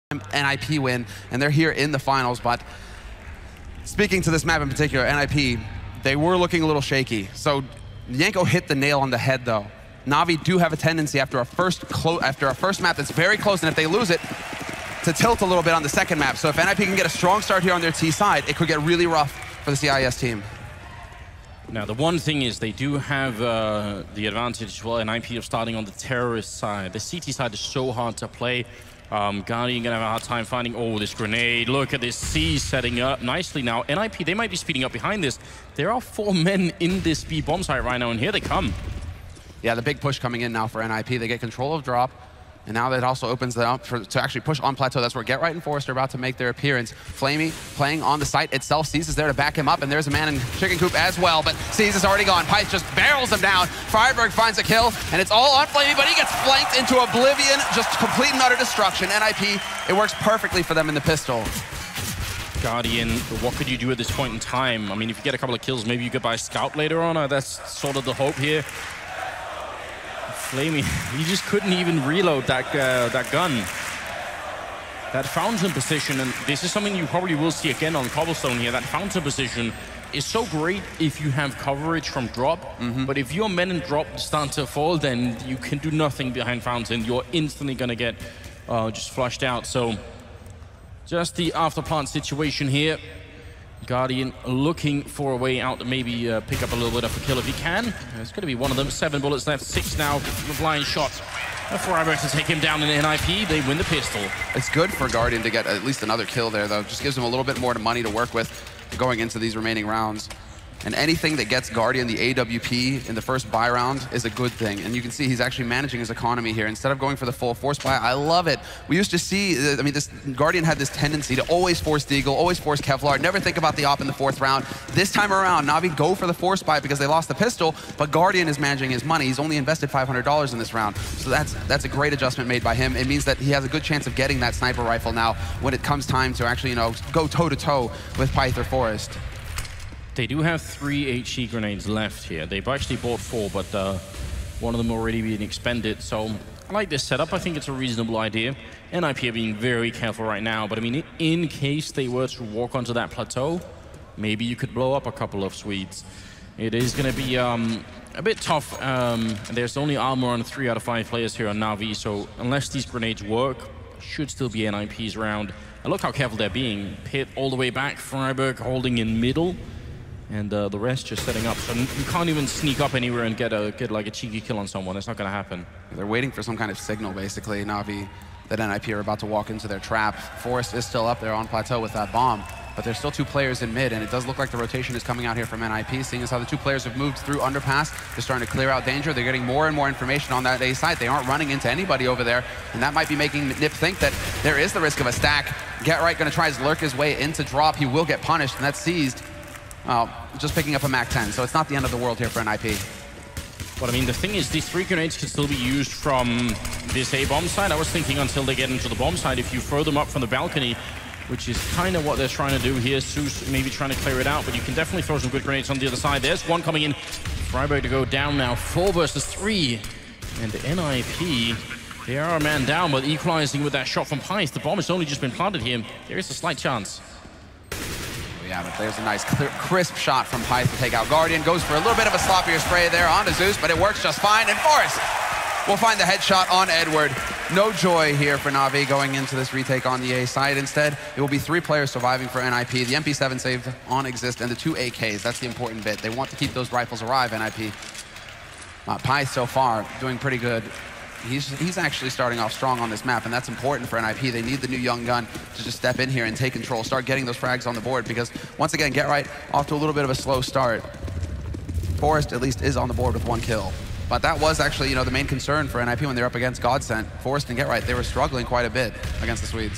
NIP win, and they're here in the finals. But speaking to this map in particular, NIP, they were looking a little shaky. So Yanko hit the nail on the head, though. Na'Vi do have a tendency after a first map that's very close, and if they lose it, to tilt a little bit on the second map. So if NIP can get a strong start here on their T side, it could get really rough for the CIS team. Now, the one thing is they do have the advantage as well, NIP of starting on the terrorist side. The CT side is so hard to play. Guardian gonna have a hard time finding, oh, this grenade. Look at this C setting up nicely now. NIP, they might be speeding up behind this. There are 4 men in this B bomb site right now, and here they come. Yeah, the big push coming in now for NIP. They get control of drop, and now that also opens it up to actually push on plateau. That's where Get Right and Forest are about to make their appearance. Flamey playing on the site itself. Seize is there to back him up, and there's a man in Chicken Coop as well, but Seize is already gone. Pyth just barrels him down. friberg finds a kill, and it's all on Flamey, but he gets flanked into oblivion. Just complete and utter destruction. NIP, it works perfectly for them in the pistol. Guardian, what could you do at this point in time? I mean, if you get a couple of kills, maybe you could buy Scout later on. That's sort of the hope here. Flamey, he just couldn't even reload that gun. That fountain position, and this is something you probably will see again on Cobblestone here, that fountain position is so great if you have coverage from drop, but if your men in drop start to fall, then you can do nothing behind fountain. You're instantly gonna get just flushed out. So just the after plant situation here. Guardian looking for a way out to maybe pick up a little bit of a kill if he can. It's going to be one of them. 7 bullets left, 6 now. The blind shot. friberg to take him down in NIP. They win the pistol. It's good for Guardian to get at least another kill there, though. Just gives him a little bit more money to work with going into these remaining rounds. And anything that gets Guardian the AWP in the first buy round is a good thing. And you can see he's actually managing his economy here. Instead of going for the full force buy, I love it. We used to see, I mean, this Guardian had this tendency to always force Deagle, always force Kevlar, never think about the op in the 4th round. This time around, Na'Vi go for the force buy because they lost the pistol, but Guardian is managing his money. He's only invested $500 in this round. So that's a great adjustment made by him. It means that he has a good chance of getting that sniper rifle now when it comes time to actually, you know, go toe-to-toe with Pyth or Forest. They do have 3 HE grenades left here. They've actually bought 4, but one of them already being expended. So I like this setup. I think it's a reasonable idea. NIP are being very careful right now, but I mean, in case they were to walk onto that plateau, maybe you could blow up a couple of Swedes. It is going to be a bit tough. And there's only armor on 3 out of 5 players here on Na'Vi, so unless these grenades work, should still be NIP's round. And look how careful they're being. Pit all the way back, friberg holding in middle. And the rest just setting up. So you can't even sneak up anywhere and get like a cheeky kill on someone. That's not going to happen. They're waiting for some kind of signal, basically, Na'Vi, that NIP are about to walk into their trap. Forest is still up there on plateau with that bomb, but there's still 2 players in mid, and it does look like the rotation is coming out here from NIP, seeing as how the 2 players have moved through underpass. They're starting to clear out danger. They're getting more and more information on that A side. They aren't running into anybody over there, and that might be making NIP think that there is the risk of a stack. Get Right going to try to lurk his way into drop. He will get punished, and that's seized. Just picking up a MAC-10, so it's not the end of the world here for NIP. But I mean, the thing is, these 3 grenades can still be used from this A bomb side. I was thinking until they get into the bomb side, if you throw them up from the balcony, which is kind of what they're trying to do here. Zeus maybe trying to clear it out, but you can definitely throw some good grenades on the other side. There's one coming in. friberg to go down now, 4 versus 3. And the NIP, they are a man down, but equalizing with that shot from Pyth. The bomb has only just been planted here. There is a slight chance. Yeah, but there's a nice crisp shot from Pyth to take out Guardian. Goes for a little bit of a sloppier spray there onto Zeus, but it works just fine. And Forest will find the headshot on Edward. No joy here for Na'Vi going into this retake on the A side. Instead, it will be 3 players surviving for NIP. The MP7 saved on Exist and the 2 AKs. That's the important bit. They want to keep those rifles alive, NIP. Pyth so far doing pretty good. He's actually starting off strong on this map, and that's important for NIP. They need the new young gun to just step in here and take control, start getting those frags on the board, because once again, Get Right off to a little bit of a slow start. Forest at least is on the board with 1 kill. But that was actually, you know, the main concern for NIP when they're up against Godsent. Forest and Get Right, they were struggling quite a bit against the Swedes.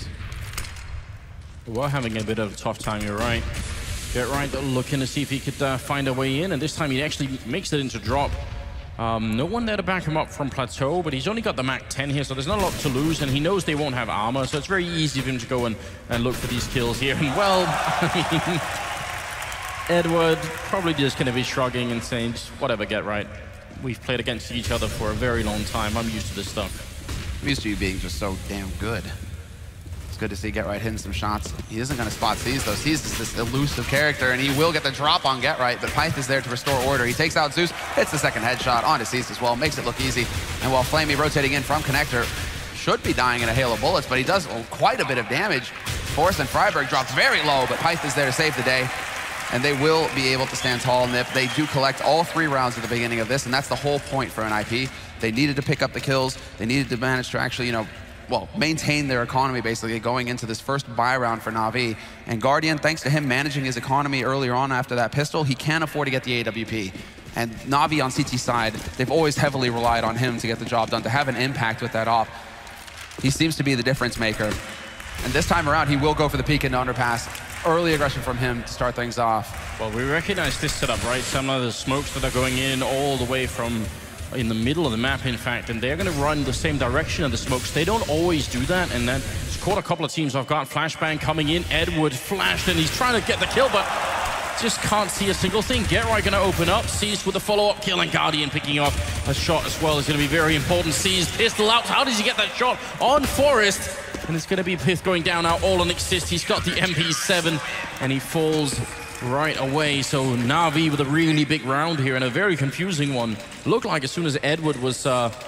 We're having a bit of a tough time, you're right. Get Right looking to see if he could find a way in, and this time he actually makes it into drop. No one there to back him up from plateau, but he's only got the MAC-10 here, so there's not a lot to lose, and he knows they won't have armor, so it's very easy for him to go and look for these kills here. And well, I mean, Edward probably just going to be shrugging and saying, just whatever, Get Right. We've played against each other for a very long time. I'm used to this stuff. I'm used to you being just so damn good. It's good to see GeT_RiGhT hitting some shots. He isn't going to spot Seize, though. Seize is this elusive character, and he will get the drop on GeT_RiGhT, but Pyth is there to restore order. He takes out Zeus, hits the second headshot onto Seize as well, makes it look easy. And while flamie rotating in from Connector, should be dying in a hail of bullets, but he does quite a bit of damage. Forrest and friberg drops very low, but Pyth is there to save the day. And they will be able to stand tall. And if they do collect all 3 rounds at the beginning of this, and that's the whole point for NIP. They needed to pick up the kills. They needed to manage to actually, maintain their economy, basically, going into this first buy round for Na'Vi. And Guardian, thanks to him managing his economy earlier on after that pistol, he can afford to get the AWP. And Na'Vi on CT side, they've always heavily relied on him to get the job done, to have an impact with that op. He seems to be the difference maker. And this time around, he will go for the peek into underpass. Early aggression from him to start things off. Well, we recognize this setup, right? Some of the smokes that are going in all the way from in the middle of the map, in fact, and they're going to run the same direction of the smokes. They don't always do that, and that's caught a couple of teams off guard. Flashbang coming in, Edward flashed, and he's trying to get the kill, but just can't see a single thing. GeT_RiGhT going to open up, Seize with a follow-up kill, and Guardian picking off a shot as well is going to be very important. Seize pistol out. How does he get that shot on Forrest? And it's going to be Pyth going down now, all on Xist. He's got the MP7, and he falls right away. So Na'Vi with a really big round here, and a very confusing one. Looked like as soon as Edward was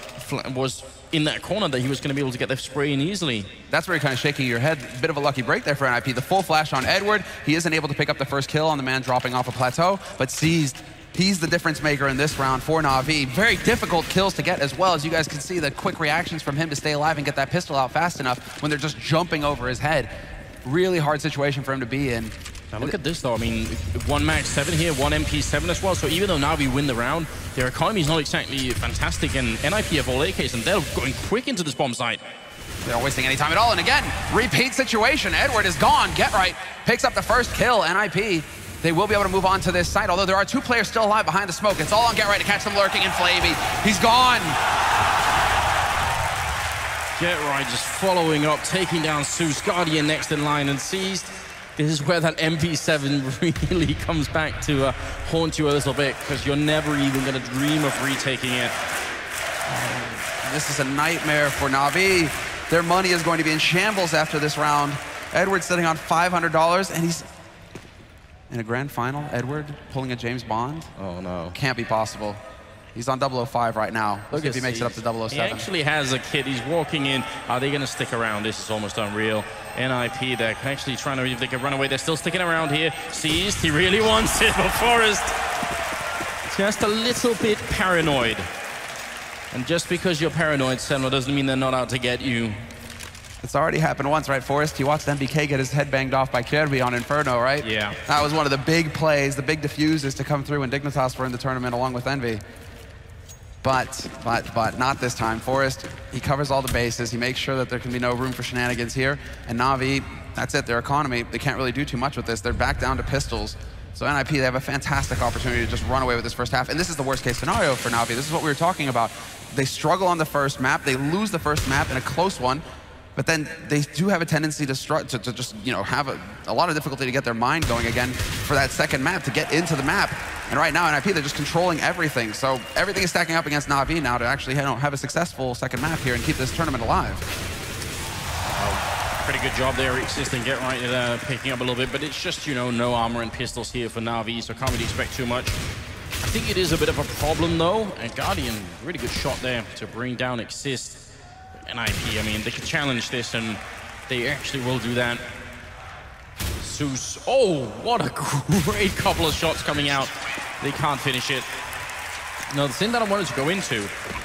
in that corner that he was going to be able to get the spray in easily. That's where you're kind of shaking your head. Bit of a lucky break there for NIP. The full flash on Edward. He isn't able to pick up the first kill on the man dropping off a plateau, but Seized. He's the difference maker in this round for Na'Vi. Very difficult kills to get as well. As you guys can see, the quick reactions from him to stay alive and get that pistol out fast enough when they're just jumping over his head. Really hard situation for him to be in. Now look at this though, I mean, 1 Max 7 here, 1 MP7 as well, so even though Na'Vi win the round, their economy is not exactly fantastic, and NIP have all AKs, and they're going quick into this bomb site. They're not wasting any time at all, and again, repeat situation. Edward is gone. GeT_RiGhT picks up the first kill. NIP, they will be able to move on to this site, although there are 2 players still alive behind the smoke. It's all on GeT_RiGhT to catch them lurking, and flamie, he's gone. GeT_RiGhT just following up, taking down Zeus, Guardian next in line, and Seized. This is where that MP7 really comes back to haunt you a little bit, because you're never even going to dream of retaking it. This is a nightmare for Na'Vi. Their money is going to be in shambles after this round. Edward sitting on $500, and he's in a grand final. Edward pulling a James Bond. Oh no. Can't be possible. He's on 005 right now. Look if he makes it up to 007. He actually has a kid. He's walking in. Are they going to stick around? This is almost unreal. NIP, they're actually trying to, if they can run away, they're still sticking around here. Seized, he really wants it, but Forrest just a little bit paranoid. And just because you're paranoid, Senlo, doesn't mean they're not out to get you. It's already happened once, right, Forrest? You watched MBK get his head banged off by Kirby on Inferno, right? Yeah. That was one of the big plays, the big diffusers to come through when Dignitas were in the tournament along with Envy. But not this time. Forrest, he covers all the bases. He makes sure that there can be no room for shenanigans here. And Na'Vi, that's it, their economy, they can't really do too much with this. They're back down to pistols. So NIP, they have a fantastic opportunity to just run away with this first half. And this is the worst case scenario for Na'Vi. This is what we were talking about. They struggle on the first map. They lose the first map in a close one. But then they do have a tendency to just, have a lot of difficulty to get their mind going again for that second map, to get into the map. And right now, NIP, they're just controlling everything. So everything is stacking up against Na'Vi now to actually have a successful second map here and keep this tournament alive. Pretty good job there, Xist and GeT_RiGhT picking up a little bit, but it's just, no armor and pistols here for Na'Vi, so can't really expect too much. I think it is a bit of a problem, though, and Guardian, really good shot there to bring down Xist. NIP, I mean, they could challenge this, and they actually will do that. Zeus, oh, what a great couple of shots coming out. They can't finish it. Now, the thing that I wanted to go into,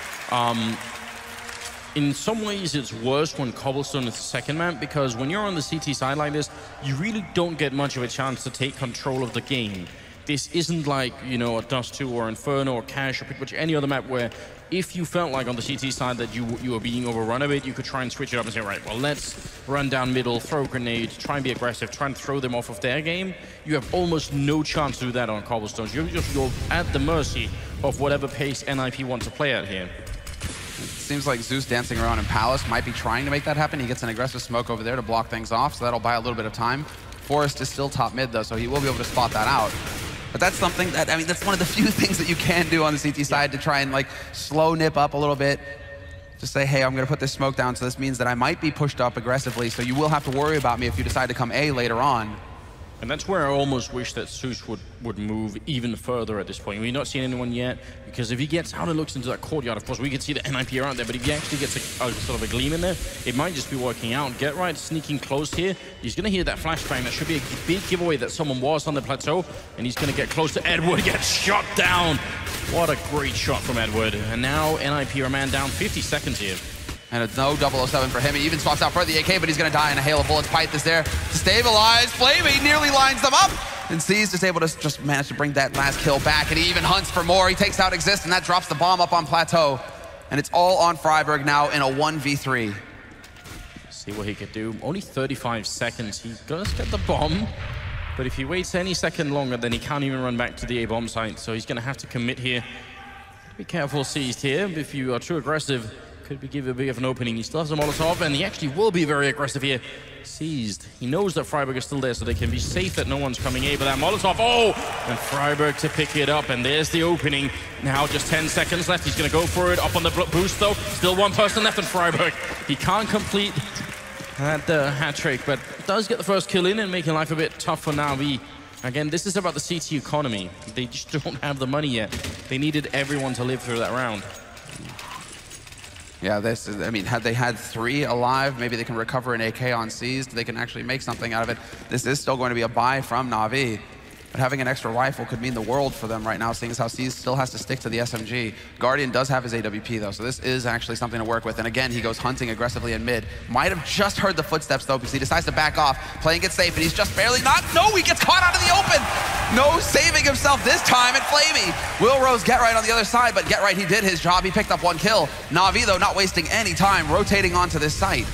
in some ways it's worse when Cobblestone is the second map, because when you're on the CT side like this, you really don't get much of a chance to take control of the game. This isn't like, a Dust 2 or Inferno or Cash or pretty much any other map where if you felt like on the CT side that you were being overrun a bit, you could try and switch it up and say, right, well, let's run down middle, throw a grenade, try and be aggressive, try and throw them off of their game. You have almost no chance to do that on Cobblestones. You're at the mercy of whatever pace NIP want to play at here. Seems like Zeus dancing around in Palace might be trying to make that happen. He gets an aggressive smoke over there to block things off, so that'll buy a little bit of time. Forrest is still top mid, though, so he will be able to spot that out. But that's something that, that's one of the few things that you can do on the CT side to try and, slow nip up a little bit. to say, hey, I'm going to put this smoke down, so this means that I might be pushed up aggressively, so you will have to worry about me if you decide to come A later on. And that's where I almost wish that Zeus would move even further at this point. We've not seen anyone yet, because if he gets out and looks into that courtyard, of course, we can see the NIP around there, but if he actually gets a sort of a gleam in there, it might just be working out. Get right, sneaking close here. He's going to hear that flashbang. That should be a big giveaway that someone was on the plateau, and he's going to get close to Edward, gets shot down. What a great shot from Edward. And now NIP are man down 50 seconds here. And it's no 007 for him. He even swaps out for the AK, but he's going to die in a hail of bullets. Pyth is there to stabilize. flamie nearly lines them up. And Seized is able to just manage to bring that last kill back. And he even hunts for more. He takes out Exist, and that drops the bomb up on Plateau. And it's all on friberg now in a 1v3. See what he could do. Only 35 seconds. He does get the bomb. But if he waits any second longer, then he can't even run back to the A-bomb site. So he's going to have to commit here. Be careful, Seized here. If you are too aggressive, could be give a bit of an opening. He still has a Molotov, and he actually will be very aggressive here. Seized. He knows that friberg is still there, so they can be safe that no one's coming in. But that Molotov, oh! And friberg to pick it up, and there's the opening. Now just 10 seconds left. He's going to go for it. Up on the boost, though. Still one person left in friberg. He can't complete that hat trick, but does get the first kill in and making life a bit tough for Na'Vi. Again, this is about the CT economy. They just don't have the money yet. They needed everyone to live through that round. Yeah, this is, I mean, had they had 3 alive, maybe they can recover an AK on Seized. They can actually make something out of it. This is still going to be a buy from Na'Vi. But having an extra rifle could mean the world for them right now, seeing as how Seized still has to stick to the SMG. Guardian does have his AWP, though, so this is actually something to work with. And again, he goes hunting aggressively in mid. Might have just heard the footsteps, though, because he decides to back off, playing it safe, and he's just barely not. No, he gets caught out of the open! No saving himself this time at flamie. Will Rose Get Right on the other side, but Get Right, he did his job. He picked up 1 kill. Na'Vi, though, not wasting any time, rotating onto this site.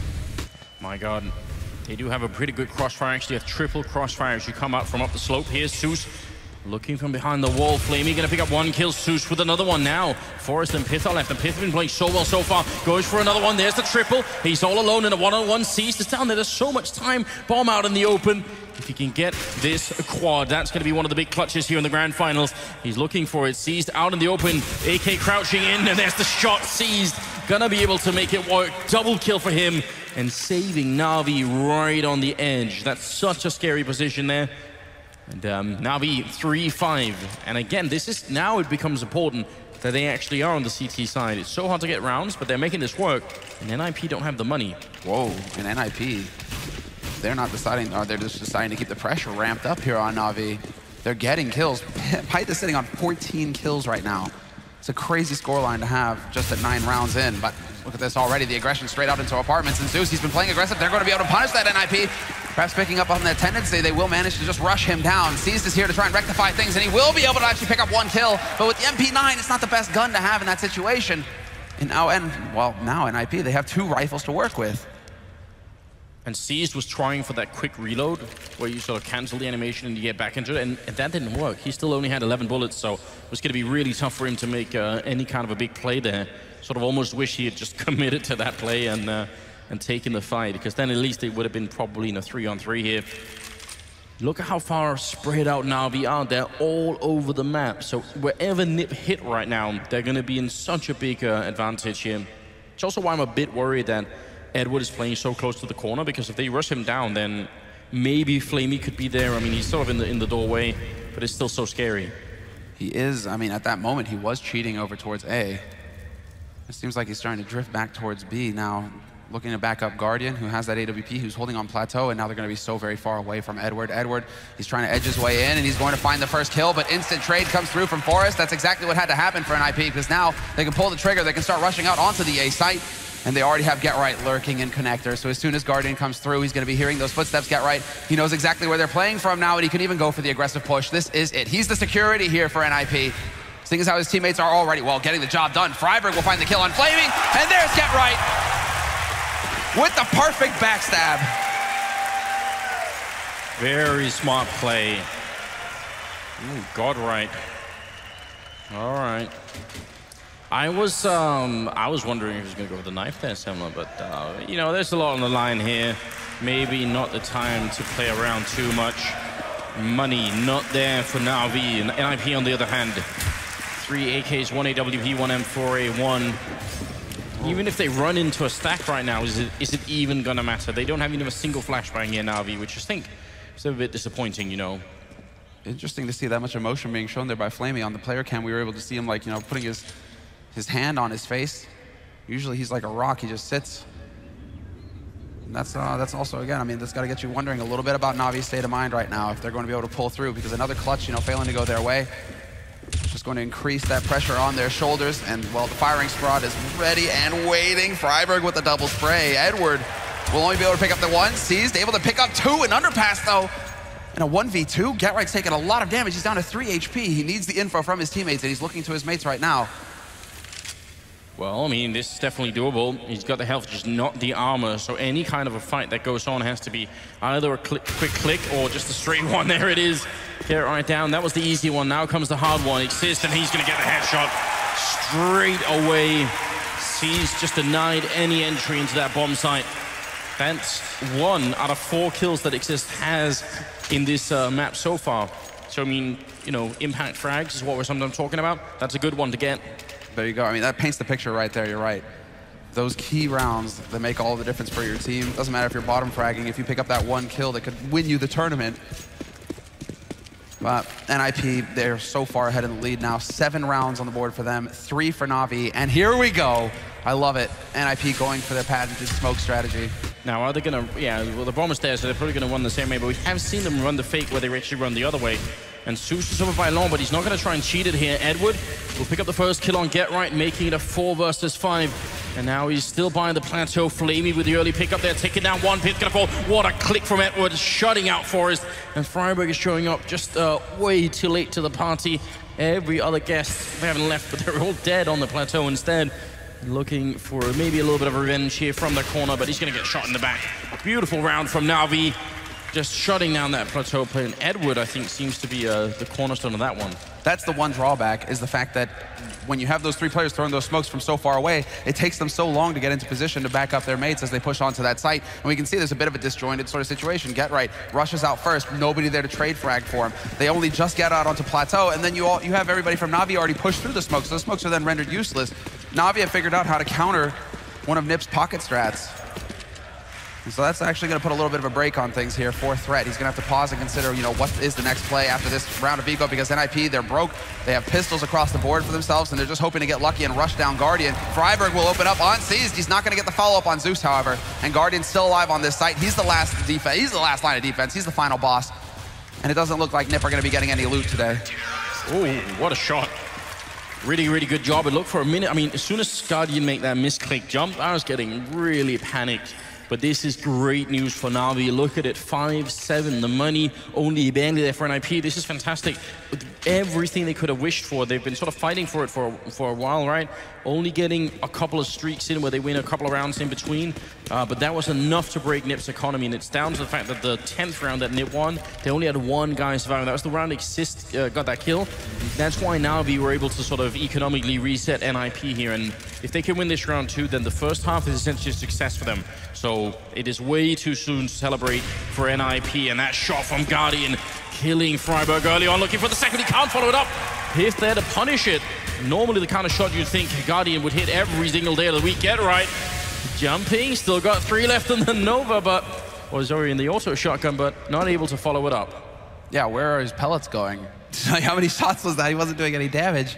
My God. They do have a pretty good crossfire, actually a triple crossfire as you come out from up the slope. Here's Zeus looking from behind the wall. flamie gonna pick up 1 kill. Zeus with another one now. Forrest and Pyth are left, and Pyth has been playing so well so far. Goes for another one. There's the triple. He's all alone in a one-on-one. Seized is down there. There's so much time. Bomb out in the open. If he can get this quad, that's going to be one of the big clutches here in the grand finals. He's looking for it. Seized out in the open. AK crouching in, and there's the shot. Seized gonna be able to make it work. Double kill for him, and saving Na'Vi right on the edge. That's such a scary position there. And Na'Vi 3-5. And again, this is now it becomes important that they actually are on the CT side. It's so hard to get rounds, but they're making this work. And NIP don't have the money. Whoa, and NIP, they're not deciding, or they're just deciding to keep the pressure ramped up here on Na'Vi. They're getting kills. Pyth is sitting on 14 kills right now. It's a crazy scoreline to have just at 9 rounds in, but look at this already, the aggression straight out into apartments. And Zeus, he's been playing aggressive. They're going to be able to punish that NIP. Perhaps picking up on that tendency, they will manage to just rush him down. Seized is here to try and rectify things, and he will be able to actually pick up 1 kill. But with the MP9, it's not the best gun to have in that situation. And now NIP, they have 2 rifles to work with. And Seized was trying for that quick reload, where you sort of cancel the animation and you get back into it, and that didn't work. He still only had 11 bullets, so it was going to be really tough for him to make any kind of a big play there. Sort of almost wish he had just committed to that play and taken the fight, because then at least it would have been probably in a 3-on-3 here. Look at how far spread out Na'Vi are. They're all over the map, so wherever Nip hit right now, they're going to be in such a big advantage here. It's also why I'm a bit worried that Edward is playing so close to the corner, because if they rush him down, then maybe flamie could be there. I mean, he's sort of in the doorway, but it's still so scary. He is, I mean, at that moment, he was cheating over towards A. It seems like he's starting to drift back towards B now. Looking to back up Guardian, who has that AWP, who's holding on Plateau, and now they're going to be so very far away from Edward. Edward, he's trying to edge his way in, and he's going to find the first kill, but instant trade comes through from Forrest. That's exactly what had to happen for NIP, because now they can pull the trigger, they can start rushing out onto the A site, and they already have Get Right lurking in connector. So as soon as Guardian comes through, he's going to be hearing those footsteps. Get Right, he knows exactly where they're playing from now, and he can even go for the aggressive push. This is it. He's the security here for NIP. Seeing as how his teammates are already, well, getting the job done. friberg will find the kill on flamie, and there's Get Right with the perfect backstab. Very smart play. Ooh, God right. All right. I was wondering if he was going to go with the knife there, Semler, but you know, there's a lot on the line here. Maybe not the time to play around too much. Money not there for Na'Vi, and NIP on the other hand. 3 AKs, 1 AWP, 1 M4A1. Even if they run into a stack right now, is it even gonna matter? They don't have even a single flashbang here, Na'Vi, which I think is a bit disappointing, you know. Interesting to see that much emotion being shown there by Flamey. On the player cam, we were able to see him, like, you know, putting his hand on his face. Usually he's like a rock, he just sits. And that's also, again, I mean, that's got to get you wondering a little bit about Na'Vi's state of mind right now, if they're going to be able to pull through, because another clutch, you know, failing to go their way, just going to increase that pressure on their shoulders. And, well, the firing squad is ready and waiting. friberg with the double spray. Edward will only be able to pick up the one. Seized, able to pick up two. An underpass, though. In a 1v2, Getright's taking a lot of damage. He's down to 3 HP. He needs the info from his teammates, and he's looking to his mates right now. Well, I mean, this is definitely doable. He's got the health, just not the armor. So any kind of a fight that goes on has to be either a quick click or just a straight one. There it is. Get it right down. That was the easy one. Now comes the hard one. Exist, and he's going to get the headshot straight away. Seized just denied any entry into that bomb site. That's 1 out of 4 kills that Exist has in this map so far. So, I mean, you know, impact frags is what we're sometimes talking about. That's a good one to get. There you go. I mean, that paints the picture right there. You're right. Those key rounds that make all the difference for your team. Doesn't matter if you're bottom fragging. If you pick up that 1 kill that could win you the tournament. But NIP, they're so far ahead in the lead now. 7 rounds on the board for them, 3 for Na'Vi. And here we go. I love it. NIP going for their patented smoke strategy. Now, are they going to... Yeah, well, the bomb is there, so they're probably going to run the same way. But we have seen them run the fake where they actually run the other way. And Zeus is over by Long, but he's not going to try and cheat it here. Edward will pick up the first kill on Getright, making it a 4 versus 5. And now he's still behind the plateau. Flamey with the early pickup there, taking down one. Pit's going to fall. What a click from Edward, shutting out Forest. And friberg is showing up just way too late to the party. Every other guest, they haven't left, but they're all dead on the plateau instead. Looking for maybe a little bit of revenge here from the corner, but he's going to get shot in the back. Beautiful round from Na'Vi. Just shutting down that plateau play. And Edward, I think, seems to be the cornerstone of that one. That's the one drawback, is the fact that when you have those 3 players throwing those smokes from so far away, it takes them so long to get into position to back up their mates as they push onto that site. And we can see there's a bit of a disjointed sort of situation. Getright rushes out first, nobody there to trade frag for him. They only just get out onto plateau, and then you have everybody from Na'Vi already pushed through the smokes, so the smokes are then rendered useless. Na'Vi have figured out how to counter one of NiP's pocket strats. And so that's actually going to put a little bit of a break on things here for Threat. He's going to have to pause and consider, you know, what is the next play after this round of Eco, because NIP, they're broke. They have pistols across the board for themselves, and they're just hoping to get lucky and rush down Guardian. friberg will open up on Seized. He's not going to get the follow-up on Zeus, however, and Guardian's still alive on this site. He's the last defense. He's the last line of defense. He's the final boss, and it doesn't look like NiP are going to be getting any loot today. Oh, what a shot. Really, really good job. It looked for a minute. I mean, as soon as Guardian make that misclick jump, I was getting really panicked. But this is great news for Na'Vi. Look at it, 5-7. The money only barely there for NIP. This is fantastic. With everything they could have wished for, they've been sort of fighting for it for a while, right? Only getting a couple of streaks in where they win a couple of rounds in between. But that was enough to break NiP's economy. And it's down to the fact that the 10th round that NiP won, they only had 1 guy surviving. That was the round Exist got that kill. That's why Na'Vi were able to sort of economically reset NIP here. And if they can win this round too, then the first half is essentially a success for them. So it is way too soon to celebrate for NIP. And that shot from Guardian, killing friberg early on, looking for the second. He can't follow it up. If they're to punish it, normally the kind of shot you'd think Guardian would hit every single day of the week. Getright jumping, still got 3 left on the Nova, but was already in the auto shotgun, but not able to follow it up. Yeah, where are his pellets going? How many shots was that? He wasn't doing any damage.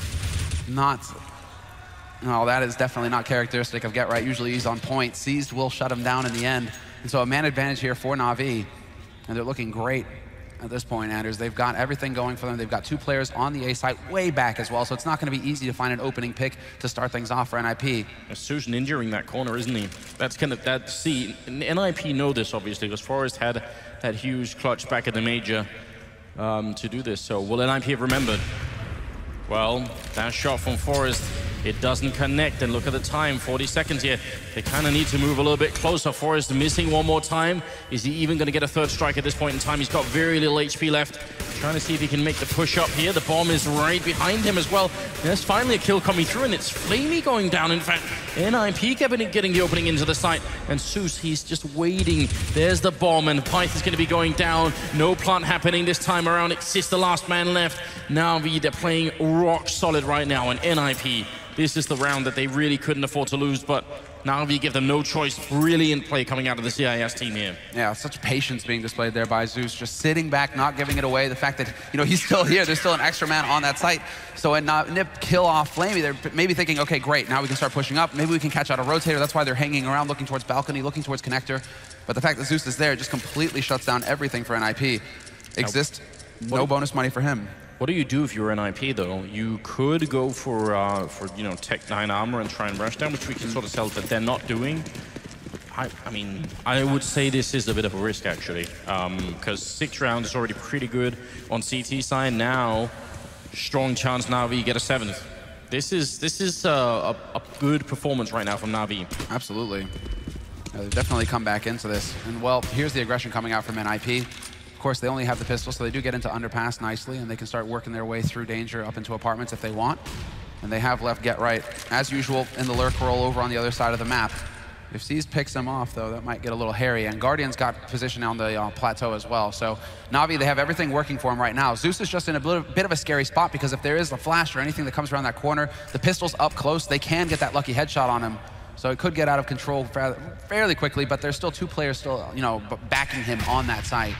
No, that is definitely not characteristic of Getright. Usually he's on point. Seized will shut him down in the end. And so a man advantage here for Na'Vi. And they're looking great at this point, Anders. They've got everything going for them. They've got 2 players on the A site way back as well, so it's not going to be easy to find an opening pick to start things off for NIP. Zeus injuring that corner, isn't he? That's kind of that. See, NIP know this obviously, because Forest had that huge clutch back at the major to do this. So will NIP have remembered? Well, that shot from Forest, it doesn't connect, and look at the time, 40 seconds here. They kind of need to move a little bit closer. Forest missing one more time. Is he even going to get a 3rd strike at this point in time? He's got very little HP left. Trying to see if he can make the push up here. The bomb is right behind him as well. There's finally a kill coming through, and it's Flamey going down. In fact, NIP getting the opening into the site, and Zeus, he's just waiting. There's the bomb, and Pyth is going to be going down. No plant happening this time around. Exist the last man left. Na'Vi, they're playing rock solid right now, and NIP this is the round that they really couldn't afford to lose, but Na'Vi give them no choice. Brilliant play coming out of the CIS team here. Yeah, such patience being displayed there by Zeus, just sitting back, not giving it away. The fact that, you know, he's still here, there's still an extra man on that site. So when Nip kill off Flamey, they're maybe thinking, okay, great, now we can start pushing up. Maybe we can catch out a rotator. That's why they're hanging around, looking towards balcony, looking towards connector. But the fact that Zeus is there just completely shuts down everything for NIP. Exist, no bonus money for him. What do you do if you're NIP though? You could go for you know, Tech 9 armor and try and rush down, which we can sort of tell that they're not doing. I mean, I would say this is a bit of a risk actually, because 6 rounds is already pretty good on CT side. Now, strong chance Na'Vi get a 7th. This is a good performance right now from Na'Vi. Absolutely. They've definitely come back into this. And well, here's the aggression coming out from NIP. Of course, they only have the pistol, so they do get into underpass nicely, and they can start working their way through danger up into apartments if they want. And they have left Get Right, as usual, in the lurk roll over on the other side of the map. If Seas picks them off, though, that might get a little hairy. And Guardian's got position on the plateau as well. So Na'Vi, they have everything working for him right now. Zeus is just in a bit of a scary spot, because if there is a flash or anything that comes around that corner, the pistol's up close, they can get that lucky headshot on him. So it could get out of control fairly quickly, but there's still 2 players still, you know, backing him on that site.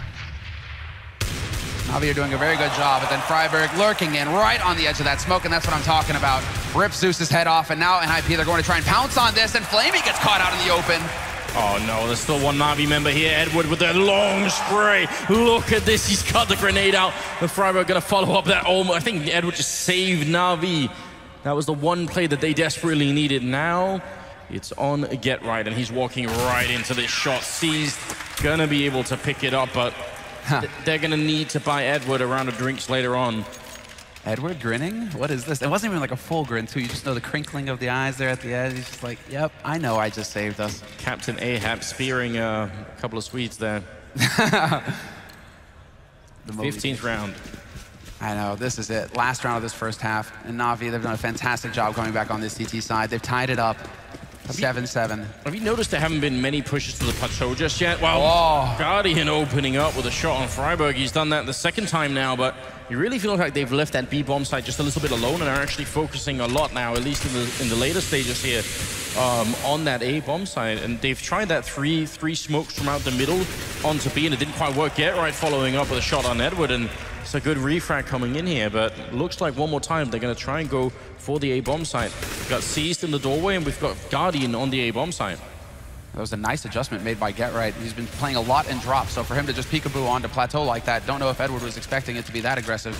Na'Vi are doing a very good job, but then friberg lurking in right on the edge of that smoke, and that's what I'm talking about. Rip Zeus's head off, and now NIP, they're going to try and pounce on this, and Flamey gets caught out in the open. Oh no, there's still one Na'Vi member here, Edward with that long spray. Look at this, he's cut the grenade out, and friberg gonna follow up that almost. I think Edward just saved Na'Vi. That was the one play that they desperately needed. Now, it's on Get Right, and he's walking right into this shot. Seized, gonna be able to pick it up, but they're gonna need to buy Edward a round of drinks later on. Edward grinning? What is this? It wasn't even like a full grin, too. You just know the crinkling of the eyes there at the edge. He's just like, yep, I know I just saved us. Captain Ahab spearing a couple of Swedes there. The 15th round. I know, this is it. Last round of this first half. And Na'Vi, they've done a fantastic job coming back on this CT side. They've tied it up. 7-7. Have you noticed there haven't been many pushes to the plateau just yet? Well, Guardian opening up with a shot on friberg. He's done that the 2nd time now, but you really feel like they've left that B bomb site just a little bit alone and are actually focusing a lot now, at least in the later stages here, on that A bomb site. And they've tried that three smokes from out the middle onto B, and it didn't quite work. Get Right following up with a shot on Edward, and it's a good refrag coming in here, but looks like one more time they're going to try and go for the A bomb site. We've got Seized in the doorway, and we've got Guardian on the A bomb site. That was a nice adjustment made by Get Right. He's been playing a lot in drop, so for him to just peekaboo onto plateau like that, don't know if Edward was expecting it to be that aggressive.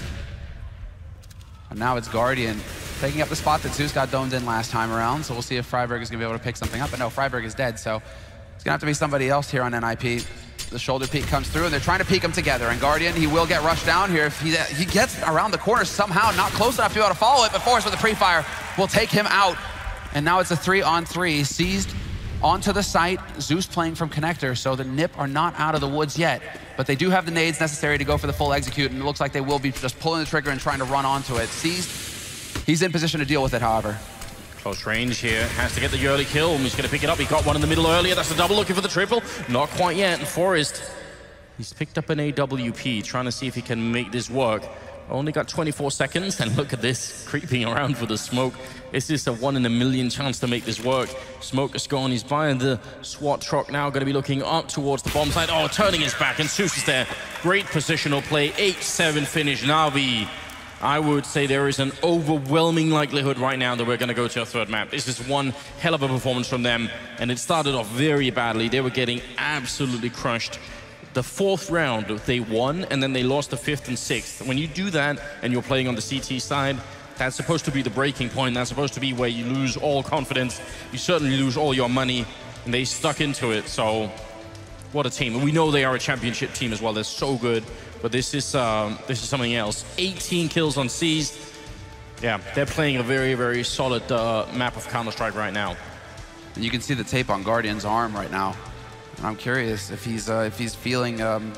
And now it's Guardian taking up the spot that Zeus got domed in last time around, so we'll see if friberg is going to be able to pick something up. But no, friberg is dead, so it's going to have to be somebody else here on NIP. The shoulder peek comes through, and they're trying to peek him together. And Guardian, he will get rushed down here. If he gets around the corner somehow, not close enough to be able to follow it, but Forrest with a pre-fire will take him out. And now it's a 3-on-3. Seized onto the site. Zeus playing from connector, so the NIP are not out of the woods yet. But they do have the nades necessary to go for the full execute, and it looks like they will be just pulling the trigger and trying to run onto it. Seized, he's in position to deal with it, however. Close range here, has to get the early kill. He's going to pick it up. He got one in the middle earlier. That's a double, looking for the triple. Not quite yet. And Forrest, he's picked up an AWP, trying to see if he can make this work. Only got 24 seconds, and look at this, creeping around for the smoke. This is a 1 in a million chance to make this work. Smoke is gone. He's buying the SWAT truck now, going to be looking up towards the bomb site. Oh, turning his back, and Zeus is there. Great positional play. 8-7 finish. Na'Vi, I would say there is an overwhelming likelihood right now that we're going to go to a 3rd map. This is one hell of a performance from them, and it started off very badly. They were getting absolutely crushed. The 4th round, they won, and then they lost the 5th and 6th. When you do that, and you're playing on the CT side, that's supposed to be the breaking point. That's supposed to be where you lose all confidence. You certainly lose all your money, and they stuck into it. So, what a team. And we know they are a championship team as well. They're so good. But this is something else. 18 kills on Seized. Yeah, they're playing a very, very solid map of Counter-Strike right now. And you can see the tape on Guardian's arm right now. And I'm curious if he's feeling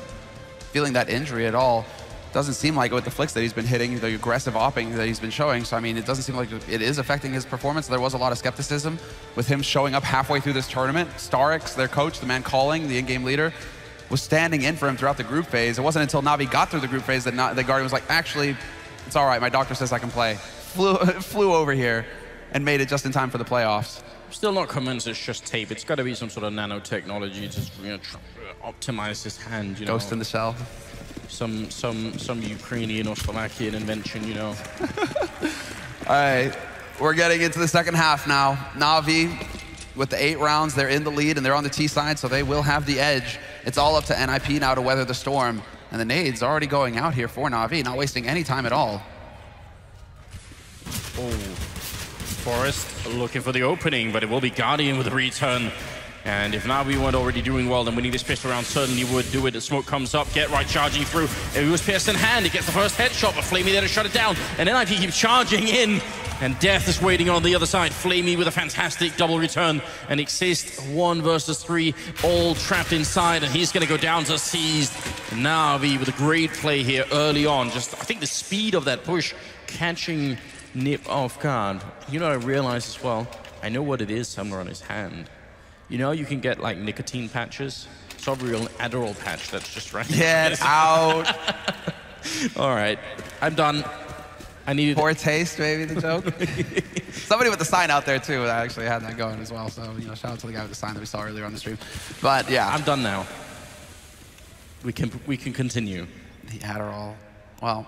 that injury at all. Doesn't seem like it with the flicks that he's been hitting, the aggressive opping that he's been showing. So, I mean, it doesn't seem like it is affecting his performance. There was a lot of skepticism with him showing up halfway through this tournament. Starix, their coach, the man calling, the in-game leader, was standing in for him throughout the group phase. It wasn't until Na'Vi got through the group phase that the Guardian was like, actually, it's all right, my doctor says I can play. Flew over here and made it just in time for the playoffs. Still not convinced it's just tape. It's got to be some sort of nanotechnology to optimize his hand. Ghost in the shell. Some Ukrainian or Slovakian invention, All right, we're getting into the second half now. Na'Vi, with the 8 rounds, they're in the lead and they're on the T side, so they will have the edge. It's all up to NIP now to weather the storm. And the nades already going out here for Na'Vi, not wasting any time at all. Oh. Forest looking for the opening, but it will be Guardian with a return. And if Na'Vi weren't already doing well, then winning this pistol round certainly would do it. The smoke comes up, Get Right charging through. It was pierced in hand, it gets the first headshot, but Flamey there to shut it down. And NIP keeps charging in, and Death is waiting on the other side. Flamey with a fantastic double return, and Xizt 1 versus 3, all trapped inside, and he's gonna go down to Seized. Na'Vi with a great play here early on. Just, I think the speed of that push, catching Nip off guard. You know, I realized as well, I know what it is somewhere on his hand. You know, you can get like nicotine patches. It's a real Adderall patch that's just right. Get out. All right, I'm done. I needed poor taste, maybe the joke. Somebody with the sign out there too that actually had that going as well. So, you know, shout out to the guy with the sign that we saw earlier on the stream. But yeah, I'm done now. We can continue. The Adderall. Well,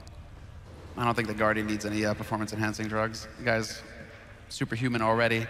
I don't think the Guardian needs any performance-enhancing drugs. The guy's superhuman already.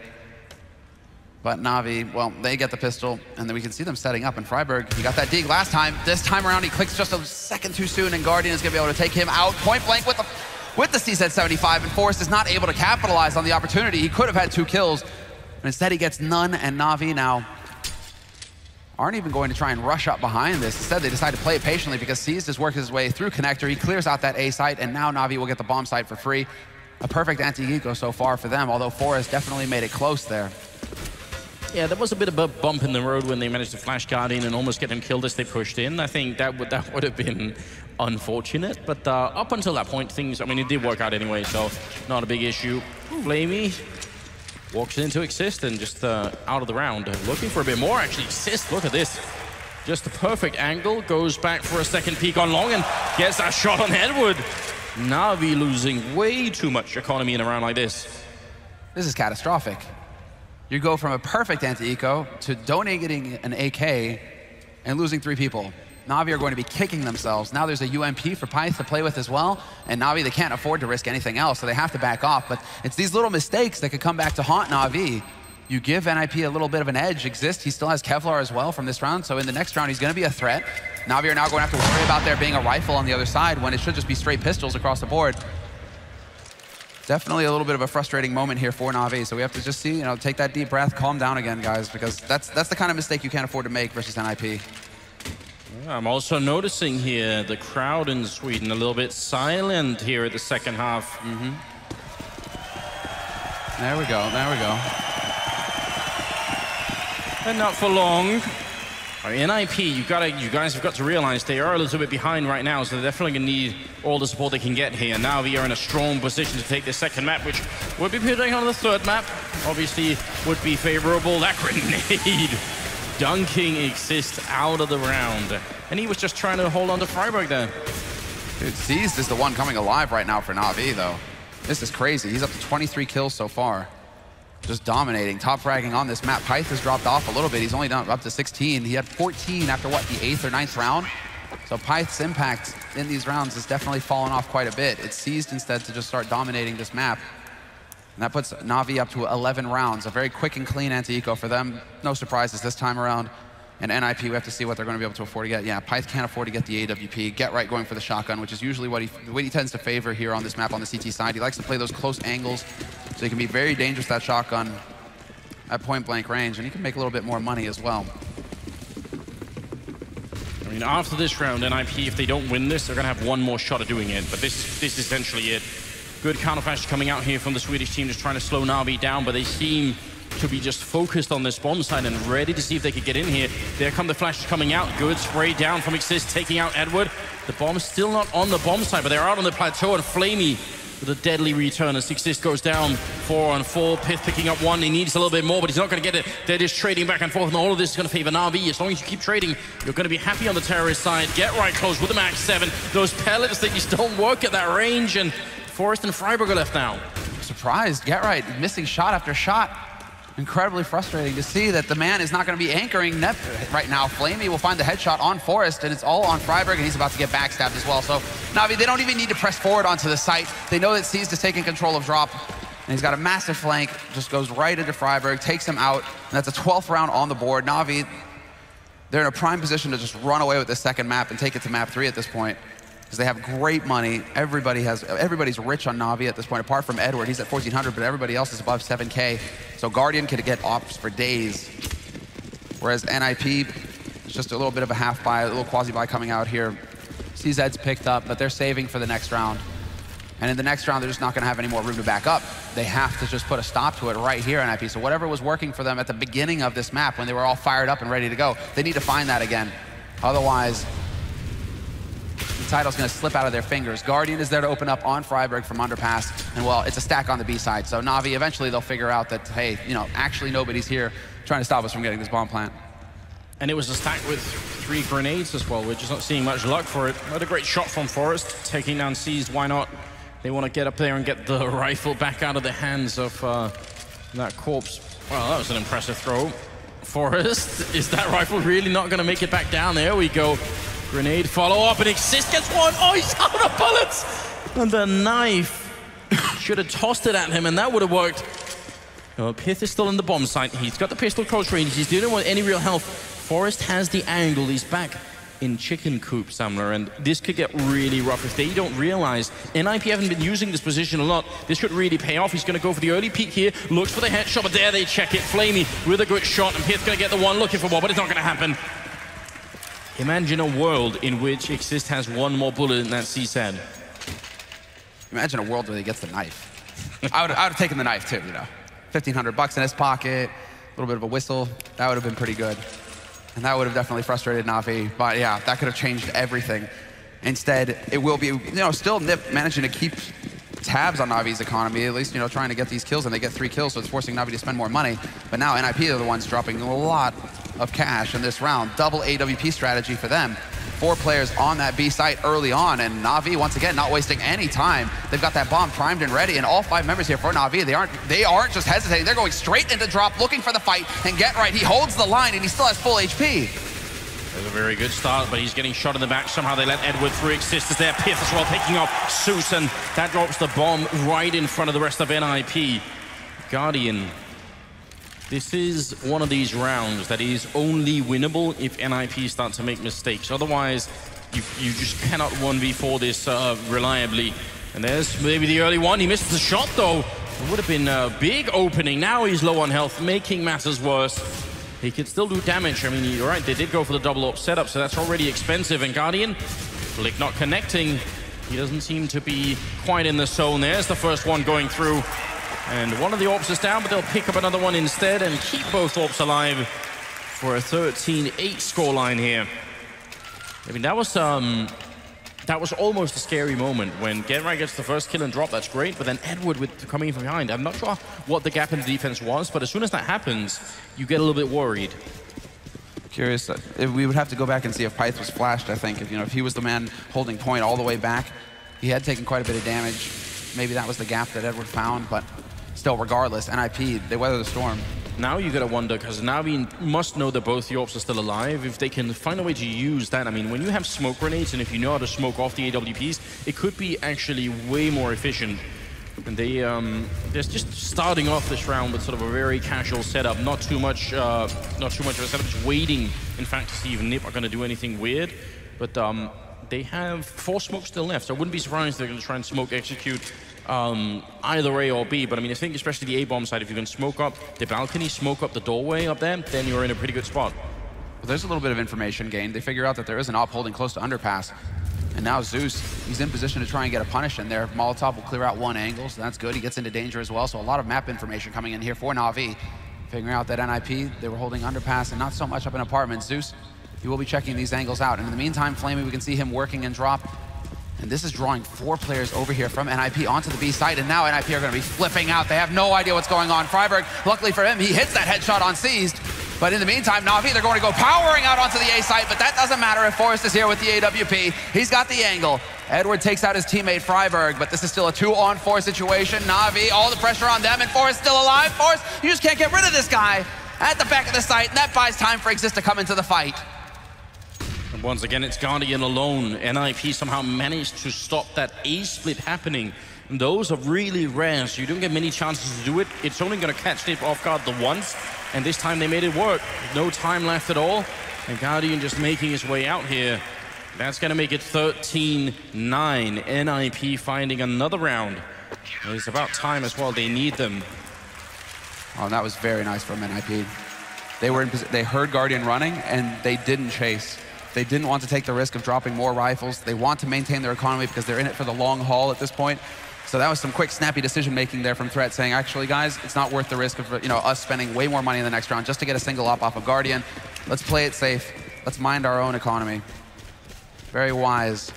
But Na'Vi, well, they get the pistol, and then we can see them setting up. And friberg, he got that dig last time. This time around, he clicks just a second too soon, and Guardian is going to be able to take him out point blank with the CZ75. And Forrest is not able to capitalize on the opportunity. He could have had 2 kills, but instead he gets none. And Na'Vi now aren't even going to try and rush up behind this. Instead, they decide to play it patiently because Seized has worked his way through Connector. He clears out that A site, and now Na'Vi will get the bomb site for free. A perfect anti-eco so far for them, although Forrest definitely made it close there. Yeah, there was a bit of a bump in the road when they managed to flash Guardian and almost get him killed as they pushed in. I think that would have been unfortunate, but up until that point, things, I mean, it did work out anyway, so not a big issue. Flamey walks into Xizt and just out of the round. Looking for a bit more, actually. Xizt, look at this. Just the perfect angle, goes back for a second peek on long and gets that shot on Edward. Na'Vi losing way too much economy in a round like this. This is catastrophic. You go from a perfect anti-eco to donating an AK and losing 3 people. Na'Vi are going to be kicking themselves. Now there's a UMP for Pyth to play with as well, and Na'Vi, they can't afford to risk anything else, so they have to back off. But it's these little mistakes that could come back to haunt Na'Vi. You give NIP a little bit of an edge. Xizt, he still has Kevlar as well from this round, so in the next round he's going to be a threat. Na'Vi are now going to have to worry about there being a rifle on the other side when it should just be straight pistols across the board. Definitely a little bit of a frustrating moment here for Na'Vi, so we have to just see, you know, take that deep breath, calm down again, guys, because that's the kind of mistake you can't afford to make versus NIP. I'm also noticing here the crowd in Sweden a little bit silent here at the second half. There we go, there we go. And not for long. NIP, you guys have got to realize they are a little bit behind right now, so they're definitely going to need all the support they can get here. Now we are in a strong position to take the second map, which would be putting on the third map. Obviously, would be favorable. That grenade dunking Xizt out of the round. And he was just trying to hold on to friberg there. Dude, Seized is the one coming alive right now for Na'Vi, though. This is crazy. He's up to 23 kills so far. Just dominating, top fragging on this map. Pyth has dropped off a little bit. He's only down up to 16. He had 14 after, what, the 8th or 9th round? So Pyth's impact in these rounds has definitely fallen off quite a bit. It's Seized instead to just start dominating this map. And that puts Na'Vi up to 11 rounds. A very quick and clean anti-eco for them. No surprises this time around. And NIP, we have to see what they're going to be able to afford to get. Yeah, Pyth can't afford to get the AWP. Get Right going for the shotgun, which is usually what he tends to favor here on this map on the CT side. He likes to play those close angles, so he can be very dangerous, that shotgun, at point-blank range, and he can make a little bit more money as well. I mean, after this round, NIP, if they don't win this, they're going to have one more shot at doing it, but this is essentially it. Good counterflash coming out here from the Swedish team, just trying to slow Na'Vi down, but they seem to be just focused on this bomb site and ready to see if they could get in here. There come the flashes coming out. Good spray down from Xizt, taking out Edward. The bomb's still not on the bomb site, but they're out on the plateau, and Flamey with a deadly return as Xizt goes down 4 on 4. Pyth picking up 1. He needs a little bit more, but he's not going to get it. They're just trading back and forth, and all of this is going to favor Na'Vi. As long as you keep trading, you're going to be happy on the terrorist side. Get Right close with the Max 7. Those pellets, they just don't work at that range, and Forrest and friberg are left now. surprised. GeT_RiGhT missing shot after shot. Incredibly frustrating to see that the man is not going to be anchoring Nep right now. flamie will find the headshot on Forrest, and it's all on friberg, and he's about to get backstabbed as well. So Na'Vi, they don't even need to press forward onto the site. They know that Seized is taking control of drop, and he's got a massive flank, just goes right into friberg, takes him out, and that's a 12th round on the board. Na'Vi, they're in a prime position to just run away with this second map and take it to map 3 at this point, because they have great money. Everybody's rich on Na'Vi at this point, apart from Edward. He's at 1,400, but everybody else is above 7K. So Guardian could get ops for days, whereas NIP is just a little bit of a half buy, a little quasi buy coming out here. CZ's picked up, but they're saving for the next round. And in the next round, they're just not going to have any more room to back up. They have to just put a stop to it right here, NIP. So whatever was working for them at the beginning of this map, when they were all fired up and ready to go, they need to find that again. Otherwise, the title's going to slip out of their fingers. Guardian is there to open up on friberg from underpass, and well, it's a stack on the B side. So Na'Vi, eventually they'll figure out that, hey, you know, actually nobody's here trying to stop us from getting this bomb plant. And it was a stack with 3 grenades as well. We're just not seeing much luck for it. What a great shot from Forrest, taking down Seized. Why not? They want to get up there and get the rifle back out of the hands of that corpse. Well, that was an impressive throw. Forrest, is that rifle really not going to make it back down? There we go. Grenade follow-up, and Xizt gets one. Oh, he's out of bullets! And the knife. Should have tossed it at him, and that would have worked. Oh, Pyth is still in the bomb site. He's got the pistol close range. He's dealing with any real health. Forrest has the angle. He's back in chicken coop, Samler, and this could get really rough if they don't realize. NIP haven't been using this position a lot. This could really pay off. He's going to go for the early peek here, looks for the headshot, but there they check it. flamie with a good shot, and Pyth's going to get the one looking for more, but it's not going to happen. Imagine a world in which Xizt has one more bullet in that CSAD. Imagine a world where he gets the knife. I would have taken the knife too, you know. $1,500 in his pocket, a little bit of a whistle. That would have been pretty good. And that would have definitely frustrated Na'Vi. But yeah, that could have changed everything. Instead, it will be, you know, still Nip managing to keep tabs on Na'Vi's economy, at least, you know, trying to get these kills, and they get 3 kills, so it's forcing Na'Vi to spend more money. But now NIP are the ones dropping a lot of cash in this round. Double AWP strategy for them. 4 players on that B site early on, and Na'Vi, once again, not wasting any time. They've got that bomb primed and ready, and all 5 members here for Na'Vi, they aren't just hesitating. They're going straight into drop, looking for the fight, and GeT_RiGhT, he holds the line, and he still has full HP. There's a very good start, but he's getting shot in the back. Somehow they let Edward through. Xizt is there. Pyth as well, picking up Zeus, and that drops the bomb right in front of the rest of NIP. Guardian. This is one of these rounds that is only winnable if NIP start to make mistakes. Otherwise, you just cannot 1v4 this reliably. And there's maybe the early one. He missed the shot, though. It would have been a big opening. Now he's low on health, making matters worse. He could still do damage. I mean, you're right, they did go for the double up setup, so that's already expensive. And Guardian, Flick not connecting. He doesn't seem to be quite in the zone. There's the first one going through. And one of the AWPs is down, but they'll pick up another one instead and keep both AWPs alive for a 13-8 scoreline here. I mean, that was almost a scary moment when GeT_RiGhT gets the first kill and drop. That's great, but then Edward with coming in from behind. I'm not sure what the gap in the defense was, but as soon as that happens, you get a little bit worried. Curious, if we would have to go back and see if Pyth was flashed, I think. If he was the man holding point all the way back, he had taken quite a bit of damage. Maybe that was the gap that Edward found, but still, regardless, NIP, they weather the storm. Now you gotta wonder, because now we must know that both the AWPs are still alive. If they can find a way to use that, I mean, when you have smoke grenades and if you know how to smoke off the AWPs, it could be actually way more efficient. And they're just starting off this round with sort of a very casual setup, not too much of a setup, just waiting, in fact, to see if Nip are gonna do anything weird. But they have 4 smokes still left, so I wouldn't be surprised if they're gonna try and smoke execute either A or B. But I mean, I think especially the A-bomb side, if you can smoke up the balcony, smoke up the doorway up there, then you're in a pretty good spot. Well, there's a little bit of information gained. They figure out that there is an AWP holding close to underpass. And now Zeus, he's in position to try and get a punish in there. Molotov will clear out one angle, so that's good. He gets into danger as well, so a lot of map information coming in here for Na'Vi. Figuring out that NIP, they were holding underpass and not so much up in apartments. Zeus, he will be checking these angles out. And in the meantime, flamie, we can see him working and drop. And this is drawing 4 players over here from NIP onto the B site, and now NIP are going to be flipping out. They have no idea what's going on. friberg, luckily for him, he hits that headshot on Seized. But in the meantime, Na'Vi, they're going to go powering out onto the A site, but that doesn't matter if Forrest is here with the AWP. He's got the angle. Edward takes out his teammate Friberg, but this is still a 2-on-4 situation. Na'Vi, all the pressure on them, and Forrest still alive. Forrest, you just can't get rid of this guy at the back of the site, and that buys time for Xizt to come into the fight. And once again, it's Guardian alone. NIP somehow managed to stop that A split happening. And those are really rare, so you don't get many chances to do it. It's only going to catch Nip off guard the once, and this time they made it work. No time left at all, and Guardian just making his way out here. That's going to make it 13-9. NIP finding another round. It's about time as well. They need them. Oh, and that was very nice from NIP. They heard Guardian running, and they didn't chase. They didn't want to take the risk of dropping more rifles. They want to maintain their economy because they're in it for the long haul at this point. So that was some quick, snappy decision-making there from Threat, saying, actually, guys, it's not worth the risk of us spending way more money in the next round just to get a single op off of Guardian. Let's play it safe. Let's mind our own economy. Very wise.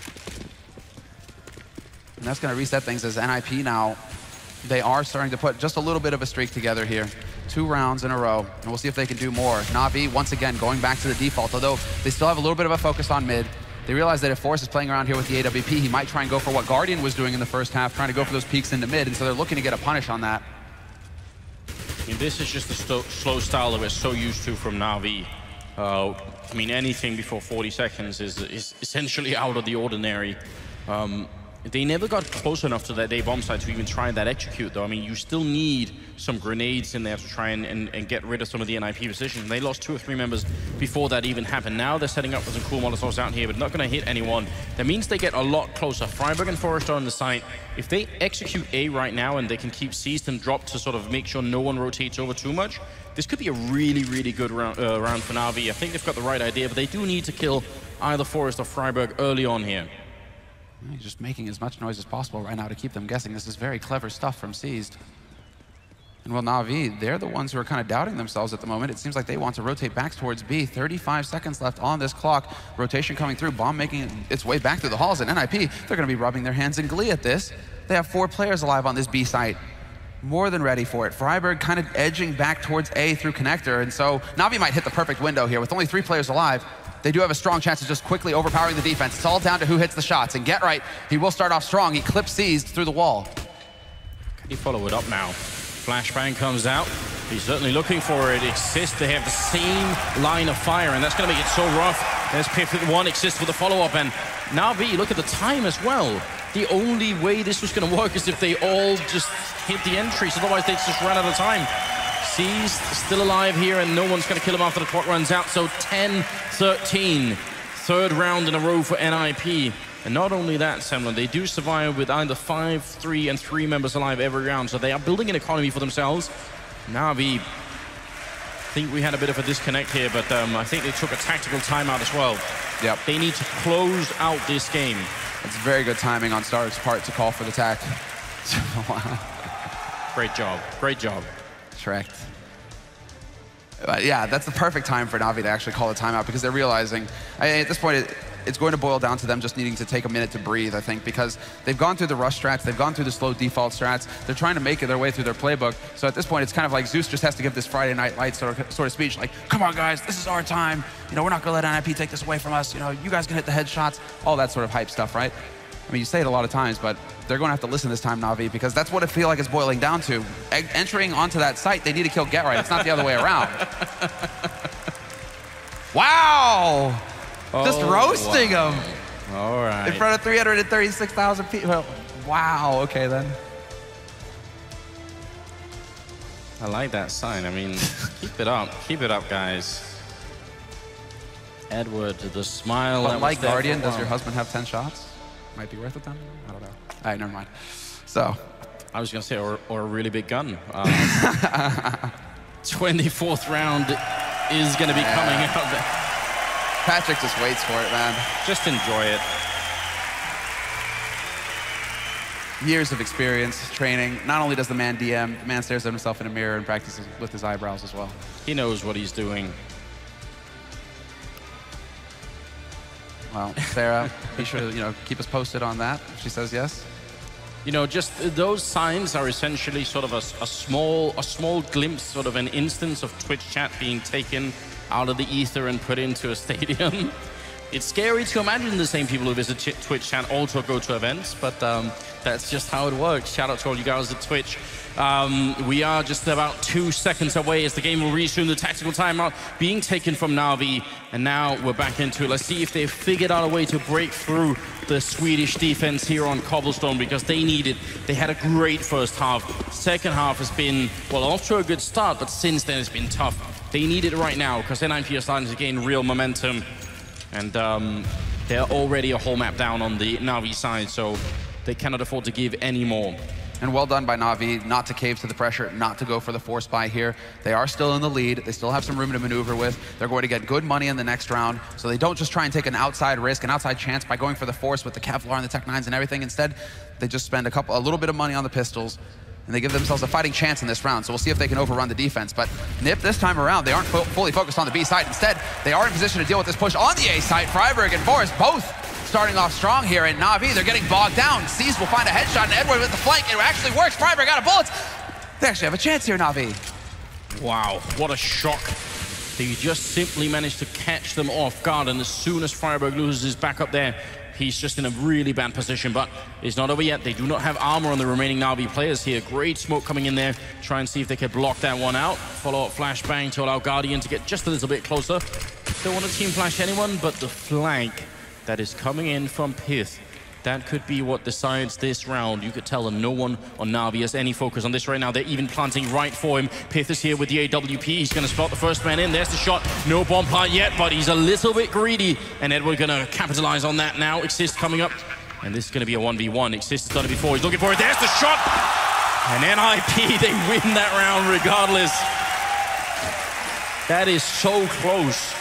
And that's going to reset things as NIP now, they are starting to put just a little bit of a streak together here. 2 rounds in a row, and we'll see if they can do more. Na'Vi, once again, going back to the default, although they still have a little bit of a focus on mid. They realize that if Forrest is playing around here with the AWP, he might try and go for what Guardian was doing in the first half, trying to go for those peaks into mid, and so they're looking to get a punish on that. I mean, this is just the slow style that we're so used to from Na'Vi. I mean, anything before 40 seconds is essentially out of the ordinary. They never got close enough to that A bomb site to even try that execute, though. I mean, you still need some grenades in there to try and get rid of some of the NIP positions. They lost 2 or 3 members before that even happened. Now they're setting up with some cool Molotovs out here, but not going to hit anyone. That means they get a lot closer. Friberg and Forrest are on the site. If they execute A right now and they can keep seized and drop to sort of make sure no one rotates over too much, this could be a really, really good round for Na'Vi. I think they've got the right idea, but they do need to kill either Forrest or Friberg early on here. He's just making as much noise as possible right now to keep them guessing. This is very clever stuff from Seized. And well, Na'Vi, they're the ones who are kind of doubting themselves at the moment. It seems like they want to rotate back towards B. 35 seconds left on this clock. Rotation coming through. Bomb making its way back through the halls. And NIP, they're going to be rubbing their hands in glee at this. They have 4 players alive on this B site. More than ready for it. Friberg kind of edging back towards A through connector. And so Na'Vi might hit the perfect window here. With only 3 players alive, they do have a strong chance of just quickly overpowering the defense. It's all down to who hits the shots. And Get Right, he will start off strong. He clips Seized through the wall. Can he follow it up now? Flashbang comes out. He's certainly looking for it. Xizt, they have the same line of fire, and that's going to make it so rough. There's Piff with 1, Xizt with the follow-up, and Na'Vi, look at the time as well. The only way this was going to work is if they all just hit the entries, otherwise they just run out of time. Seized, still alive here, and no one's going to kill him after the clock runs out, so 10-13. 3rd round in a row for NIP. And not only that, Semlin, they do survive with either 5, 3, and 3 members alive every round, so they are building an economy for themselves. Na'Vi, I think we had a bit of a disconnect here, but I think they took a tactical timeout as well. Yep. They need to close out this game. It's very good timing on Stark's part to call for the attack. Wow. Great job. Great job. Correct. But yeah, that's the perfect time for Na'Vi to actually call a timeout because they're realizing, at this point, it's going to boil down to them just needing to take a minute to breathe, I think, because they've gone through the rush strats, they've gone through the slow default strats, they're trying to make their way through their playbook. So at this point, it's kind of like Zeus just has to give this Friday Night Lights sort of speech, like, come on, guys, this is our time. You know, we're not going to let NIP take this away from us. You know, you guys can hit the headshots, all that sort of hype stuff, right? I mean, you say it a lot of times, but they're going to have to listen this time, Na'Vi, because that's what it feels like it's boiling down to. Entering onto that site, they need to kill Get Right. It's not the other way around. Wow! Just roasting him. All right. In front of 336,000 people. Wow, okay then. I like that sign. I mean, keep it up. Keep it up, guys. Edward, the smile. But like Guardian, does your husband have 10 shots? Might be worth it then? I don't know. All right, never mind. So. I was going to say, or a really big gun. 24th round is going to be coming out there. Patrick just waits for it, man. Just enjoy it. Years of experience, training. Not only does the man DM, the man stares at himself in a mirror and practices with his eyebrows as well. He knows what he's doing. Well, Sarah, be sure to keep us posted on that if she says yes. You know, just those signs are essentially sort of a small glimpse, sort of an instance of Twitch chat being taken out of the ether and put into a stadium. It's scary to imagine the same people who visit Twitch chat also go to events, but that's just how it works. Shout out to all you guys at Twitch. We are just about 2 seconds away as the game will resume. The tactical timeout being taken from Na'Vi, and now we're back into it. Let's see if they've figured out a way to break through the Swedish defense here on Cobblestone, because they need it. They had a great first half. Second half has been, well, off to a good start, but since then it's been tough. They need it right now because NIP are starting to gain real momentum. And they're already a whole map down on the Na'Vi side, so they cannot afford to give any more. And well done by Na'Vi, not to cave to the pressure, not to go for the force buy here. They are still in the lead. They still have some room to maneuver with. They're going to get good money in the next round, so they don't just try and take an outside risk, an outside chance by going for the force with the Kevlar and the Tech 9s and everything. Instead, they just spend a little bit of money on the pistols, and they give themselves a fighting chance in this round. So we'll see if they can overrun the defense. But NiP this time around, they aren't fully focused on the B side. Instead, they are in position to deal with this push on the A side. friberg and Forrest both starting off strong here, and Na'Vi, they're getting bogged down. Seas will find a headshot, and Edward with the flank. It actually works. friberg out of bullets. They actually have a chance here, Na'Vi. Wow, what a shock. They just simply managed to catch them off guard, and as soon as friberg loses his back up there, he's just in a really bad position, but it's not over yet. They do not have armor on the remaining Na'Vi players here. Great smoke coming in there. Try and see if they can block that one out. Follow-up flashbang to allow Guardian to get just a little bit closer. Don't want to team flash anyone, but the flank that is coming in from Pyth, that could be what decides this round. You could tell that no one on Na'Vi has any focus on this right now. They're even planting right for him. Pyth is here with the AWP. He's going to spot the first man in. There's the shot. No bomb plant yet, but he's a little bit greedy. And Edward going to capitalize on that now. Xist coming up. And this is going to be a 1v1. Xist has done it before. He's looking for it. There's the shot. And NIP, they win that round regardless. That is so close.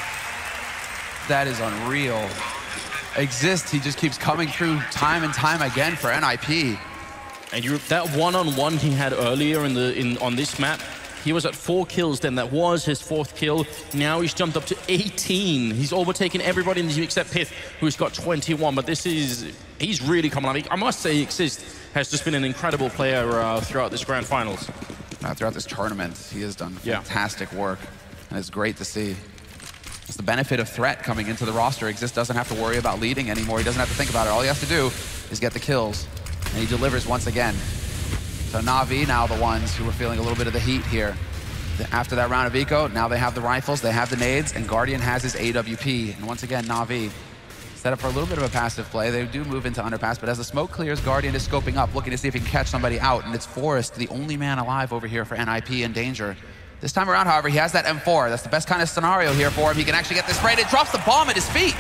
That is unreal. Xist, he just keeps coming through time and time again for NIP. And that one-on-one he had earlier on this map, he was at 4 kills then. That was his 4th kill. Now he's jumped up to 18. He's overtaken everybody in the team except Pyth, who's got 21. But he's really coming on. I must say, Xist has just been an incredible player throughout this grand finals. Throughout this tournament, he has done fantastic work, and it's great to see. It's the benefit of threat coming into the roster. Xist doesn't have to worry about leading anymore. He doesn't have to think about it. All he has to do is get the kills, and he delivers once again. So Na'Vi now the ones who are feeling a little bit of the heat here. After that round of eco, now they have the rifles, they have the nades, and Guardian has his AWP. And once again, Na'Vi set up for a little bit of a passive play. They do move into underpass, but as the smoke clears, Guardian is scoping up, looking to see if he can catch somebody out, and it's Forrest, the only man alive over here for NIP in danger. This time around, however, he has that M4. That's the best kind of scenario here for him. He can actually get this sprayed. It drops the bomb at his feet.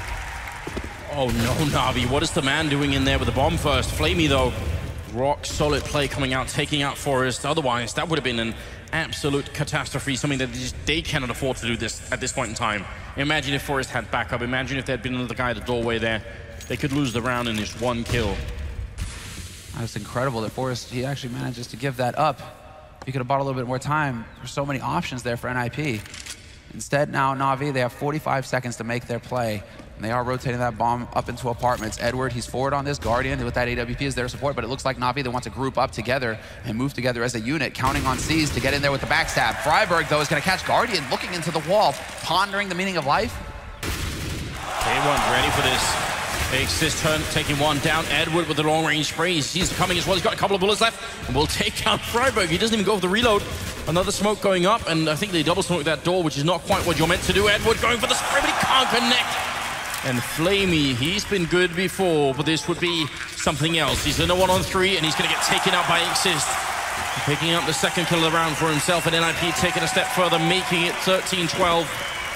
Oh no, Na'Vi, what is the man doing in there with the bomb first? flamie though, rock solid play coming out, taking out Forrest. Otherwise, that would have been an absolute catastrophe, something that they cannot afford to do this at this point in time. Imagine if Forrest had backup. Imagine if there had been another guy at the doorway there. They could lose the round in just 1 kill. That's incredible that Forrest, he actually manages to give that up. He could have bought a little bit more time. There's so many options there for NIP. Instead, now Na'Vi, they have 45 seconds to make their play. And they are rotating that bomb up into apartments. Edward, he's forward on this. Guardian with that AWP is their support, but it looks like Na'Vi, they want to group up together and move together as a unit, counting on Seas to get in there with the backstab. friberg, though, is going to catch Guardian, looking into the wall, pondering the meaning of life. They weren't ready for this. Xist turn, taking one down. Edward with the long-range spray. He's coming as well. He's got a couple of bullets left. And we'll take out friberg. He doesn't even go for the reload. Another smoke going up, and I think they double smoke that door, which is not quite what you're meant to do. Edward going for the spray, but he can't connect. And flamie, he's been good before, but this would be something else. He's in a 1-on-3, and he's going to get taken out by Xist. Picking up the 2nd kill of the round for himself, and NIP taking a step further, making it 13-12.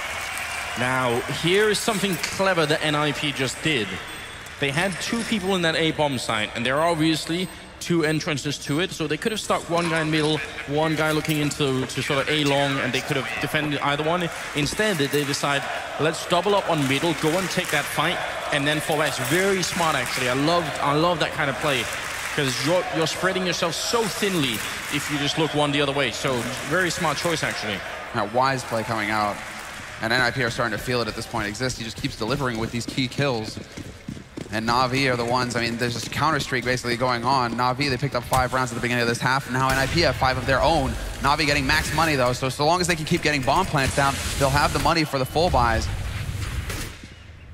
Now, here is something clever that NIP just did. They had 2 people in that A bomb site, and there are obviously 2 entrances to it, so they could have stuck one guy in middle, one guy looking into sort of A long, and they could have defended either one. Instead, they decide, let's double up on middle, go and take that fight, and then fall back. It's very smart, actually. I love that kind of play, because you're spreading yourself so thinly if you just look one the other way. So, very smart choice, actually. That wise play coming out. And NIP are starting to feel it at this point. Xist, he just keeps delivering with these key kills. And Na'Vi are the ones, I mean, there's this counter streak basically going on. Na'Vi, they picked up 5 rounds at the beginning of this half, and now NIP have 5 of their own. Na'Vi getting max money though, so long as they can keep getting bomb plants down, they'll have the money for the full buys.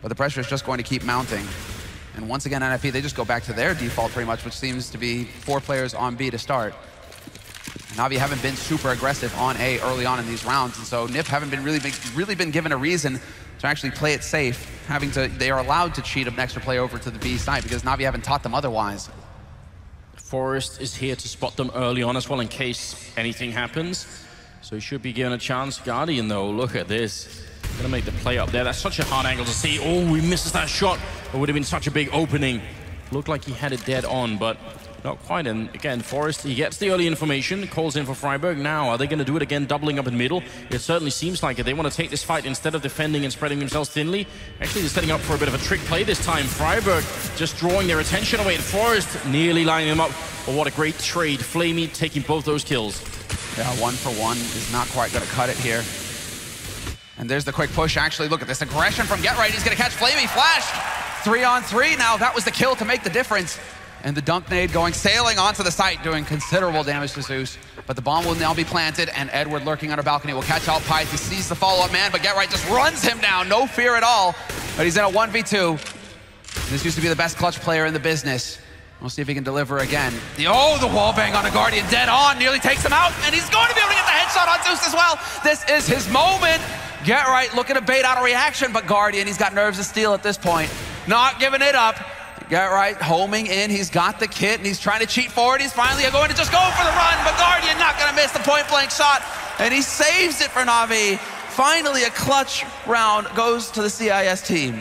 but the pressure is just going to keep mounting. And once again, NIP, they just go back to their default pretty much, which seems to be 4 players on B to start. Na'Vi haven't been super aggressive on A early on in these rounds, and so NIP haven't been really been given a reason to actually play it safe. They are allowed to cheat an extra play over to the B side because Na'Vi haven't taught them otherwise. Forest is here to spot them early on as well in case anything happens. So he should be given a chance. Guardian though, look at this. Gonna make the play up there. That's such a hard angle to see. Oh, he misses that shot. It would have been such a big opening. Looked like he had it dead on, but not quite. And again, Forest, he gets the early information, calls in for Friberg. Now, are they going to do it again, doubling up in middle? It certainly seems like it. They want to take this fight instead of defending and spreading themselves thinly. Actually, they're setting up for a bit of a trick play this time. Friberg just drawing their attention away, and Forest nearly lining them up. But what a great trade. Flamey taking both those kills. Yeah, 1 for 1 is not quite going to cut it here. And there's the quick push. Actually, look at this aggression from GeT_RiGhT. He's going to catch Flamey. Flash! 3-on-3 now. That was the kill to make the difference. And the dunk nade going sailing onto the site, doing considerable damage to Zeus. But the bomb will now be planted, and Edward lurking on a balcony will catch out Pyth. He sees the follow-up man, but GeT_RiGhT just runs him down. No fear at all. But he's in a 1v2. This used to be the best clutch player in the business. We'll see if he can deliver again. The wallbang on a Guardian, dead on, nearly takes him out, and he's going to be able to get the headshot on Zeus as well. This is his moment. GeT_RiGhT looking to bait out a reaction, but Guardian, he's got nerves of steel at this point. Not giving it up. GeT_RiGhT homing in, he's got the kit, and he's trying to cheat forward. He's finally going to just go for the run, but Guardian not gonna miss the point-blank shot, and he saves it for Na'Vi. Finally, a clutch round goes to the CIS team.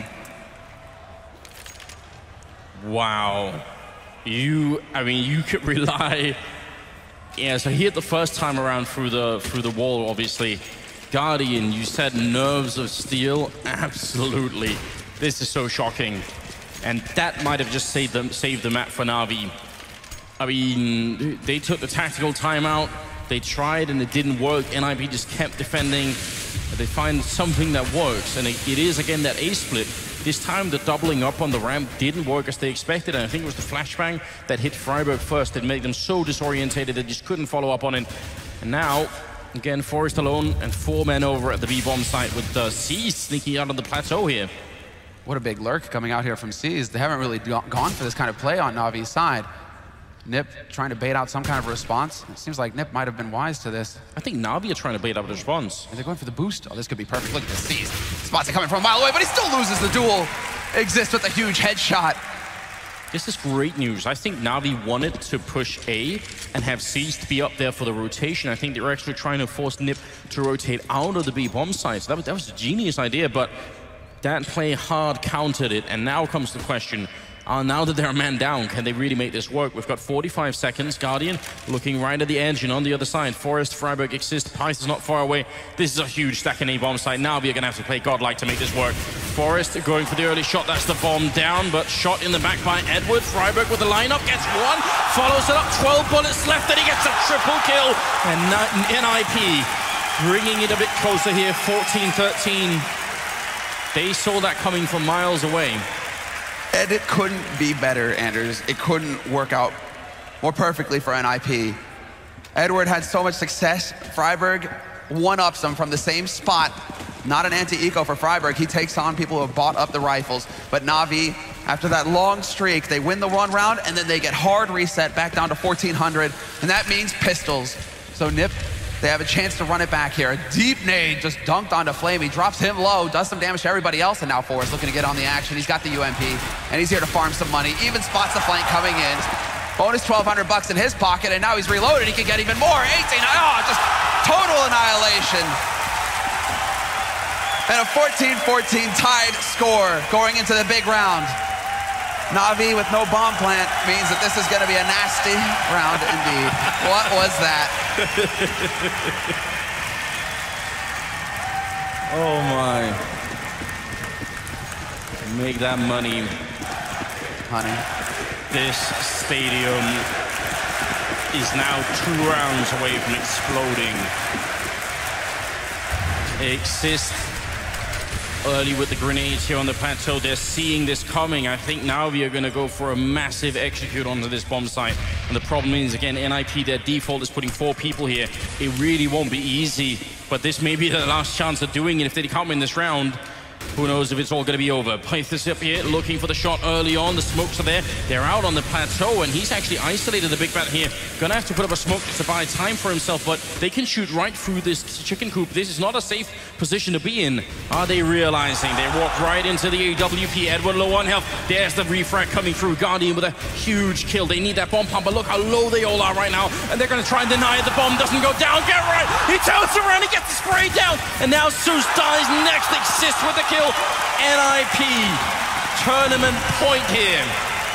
Wow. You could rely. Yeah, so he hit the first time around through the wall, obviously. Guardian, you said nerves of steel. Absolutely. This is so shocking. And that might have just saved the map for Na'Vi. I mean, they took the tactical timeout. They tried and it didn't work. NIP just kept defending. They find something that works. And it is, again, that A split. This time, the doubling up on the ramp didn't work as they expected. And I think it was the flashbang that hit Friberg first that made them so disorientated they just couldn't follow up on it. And now, again, Forest alone and 4 men over at the B-bomb site with Seas sneaking out on the plateau here. What a big lurk coming out here from Seas. They haven't really gone for this kind of play on Na'Vi's side. NIP trying to bait out some kind of response. It seems like NIP might have been wise to this. I think Na'Vi are trying to bait out a response. And they're going for the boost. Oh, this could be perfect. Look at this. Seas. Spots are coming from a mile away, but he still loses the duel. Exists with a huge headshot. This is great news. I think Na'Vi wanted to push A and have Seas to be up there for the rotation. I think they were actually trying to force NIP to rotate out of the B-bomb site. So that was a genius idea, but that play hard countered it. And now comes the question, now that they're a man down, can they really make this work? We've got 45 seconds. Guardian looking right at the edge, and on the other side, Forest, Friberg exist. Pyth is not far away. This is a huge stack in A-bomb site. Now we're going to have to play godlike to make this work. Forest going for the early shot. That's the bomb down, but shot in the back by Edward. Friberg with the lineup, gets 1, follows it up, 12 bullets left, and he gets a triple kill. And NIP bringing it a bit closer here, 14-13. They saw that coming from miles away. And it couldn't be better, Anders. It couldn't work out more perfectly for NIP. Edward had so much success. Friberg one-ups him from the same spot. Not an anti-eco for Friberg. He takes on people who have bought up the rifles. But Na'Vi, after that long streak, they win the 1 round, and then they get hard reset back down to 1,400. And that means pistols. So NIP, they have a chance to run it back here. A deep nade just dunked onto Flamey, drops him low, does some damage to everybody else, and now Forrest looking to get on the action. He's got the UMP, and he's here to farm some money. Even spots the flank coming in. Bonus 1,200 bucks in his pocket, and now he's reloaded. He can get even more. 18, just total annihilation. And a 14-14 tied score going into the big round. Na'Vi with no bomb plant means that this is going to be a nasty round indeed. What was that? Oh my. Make that money. Honey. This stadium is now 2 rounds away from exploding. Exist early with the grenades here on the plateau. They're seeing this coming. I think now we are going to go for a massive execute onto this bomb site. And the problem is, again, NIP, their default is putting 4 people here. It really won't be easy, but this may be their last chance of doing it. If they can't win this round, Who knows if it's all going to be over. Pyth is up here looking for the shot early on. The smokes are there. They're out on the plateau, and he's actually isolated the big bat here. Gonna have to put up a smoke to buy time for himself, but they can shoot right through this chicken coop. This is not a safe position to be in. Are they realizing? They walked right into the AWP. Edward low on health. There's the refrag coming through. Guardian with a huge kill. They need that bomb pump, but look how low they all are right now. And they're gonna try and deny it. The bomb doesn't go down. Get right. He turns around. He gets the spray down. And now Zeus dies next. Assist with the kill. NIP tournament point here.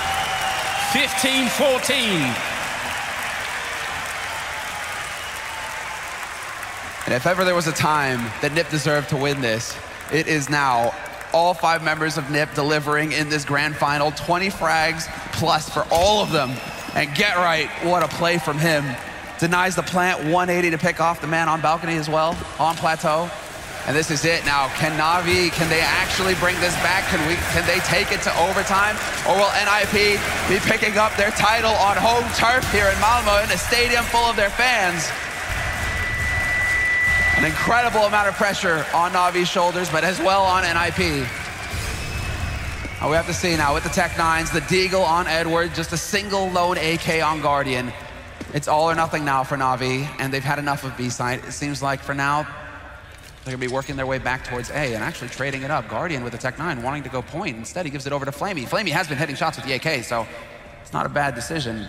15-14. And if ever there was a time that NiP deserved to win this, it is now. All 5 members of NiP delivering in this grand final. 20 frags plus for all of them. And Get Right, what a play from him. Denies the plant, 180 to pick off the man on balcony as well, on plateau. And this is it now. Can Na'Vi, can they actually bring this back? Can they take it to overtime? Or will NIP be picking up their title on home turf here in Malmö in a stadium full of their fans? An incredible amount of pressure on Na'Vi's shoulders, but as well on NIP. We have to see now with the Tech-9s, the Deagle on Edward, just a single lone AK on Guardian. It's all or nothing now for Na'Vi, and they've had enough of B-side. It seems like for now, they're gonna be working their way back towards A and actually trading it up. Guardian with the Tech-9 wanting to go point. Instead, he gives it over to Flamey. Flamey has been hitting shots with the AK, so it's not a bad decision.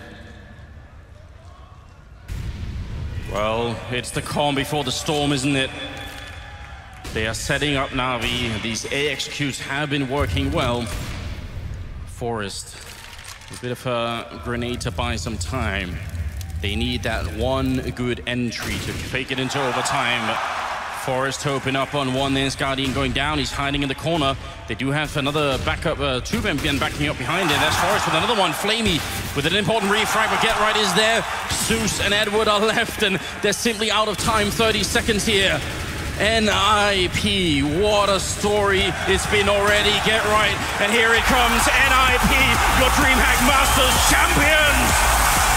Well, it's the calm before the storm, isn't it? They are setting up Na'Vi. These AXQs have been working well. Forest, a bit of a grenade to buy some time. They need that one good entry to fake it into overtime. Forest hoping up on one. There's Guardian going down. He's hiding in the corner. They do have another backup, 2 of them again backing up behind it. There's Forest with another one. Flamey with an important refrag, but Get Right is there. Zeus and Edward are left, and they're simply out of time. 30 seconds here. NIP, what a story it's been already. Get Right, and here it comes. NIP, your DreamHack Masters champions!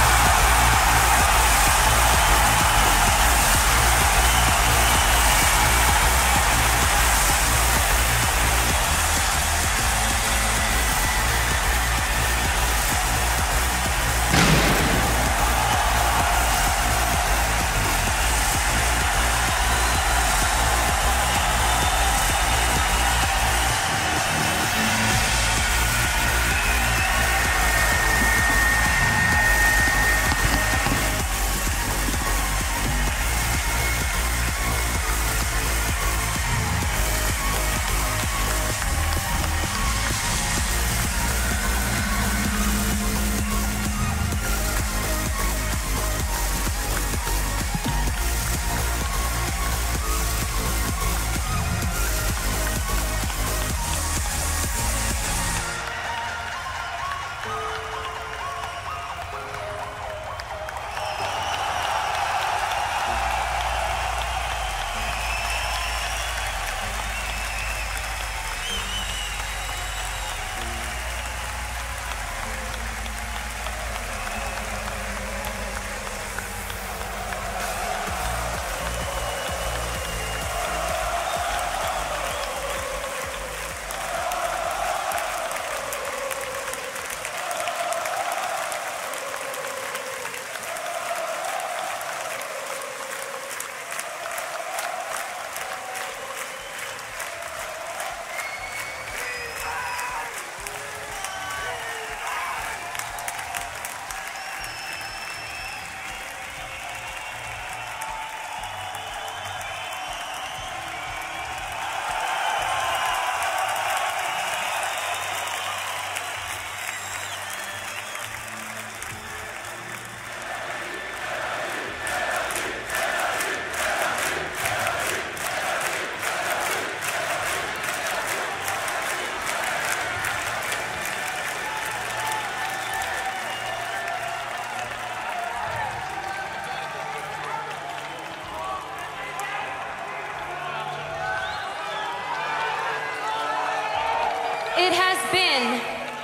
It has been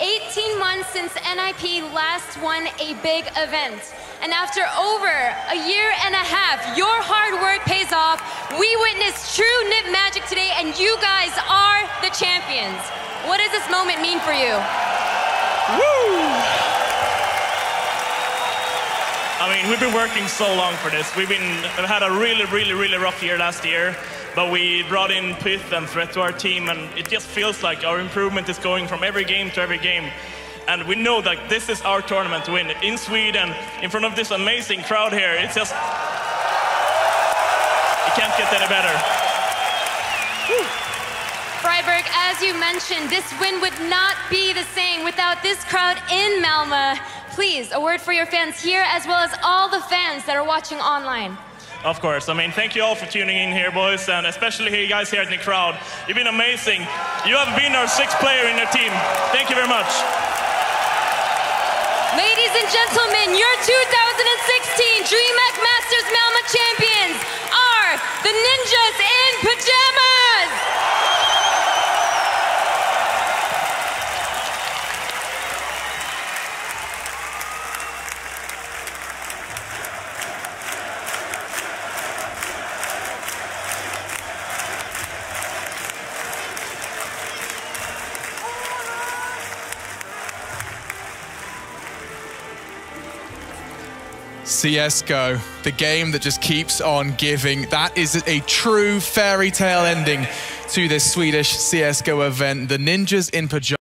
18 months since NIP last won a big event. And after over a year and a half, your hard work pays off. We witnessed true NiP magic today, and you guys are the champions. this moment mean for you? Woo! I mean, we've been working so long for this. We've had a really rough year last year, but we brought in Pyth and Threat to our team, and it just feels like our improvement is going from every game to every game. And we know that this is our tournament to win in Sweden, in front of this amazing crowd here. It's just, it can't get any better. Woo. Friberg, as you mentioned, this win would not be the same without this crowd in Malmö. Please, a word for your fans here, as well as all the fans that are watching online. Of course. I mean, thank you all for tuning in here, boys, and especially you guys here in the crowd. You've been amazing. You have been our 6th player in your team. Thank you very much. Ladies and gentlemen, your 2016 DreamHack Masters Malmö champions are the Ninjas in Pajamas! CSGO, the game that just keeps on giving. That is a true fairy tale ending to this Swedish CSGO event. The Ninjas in Pajamas.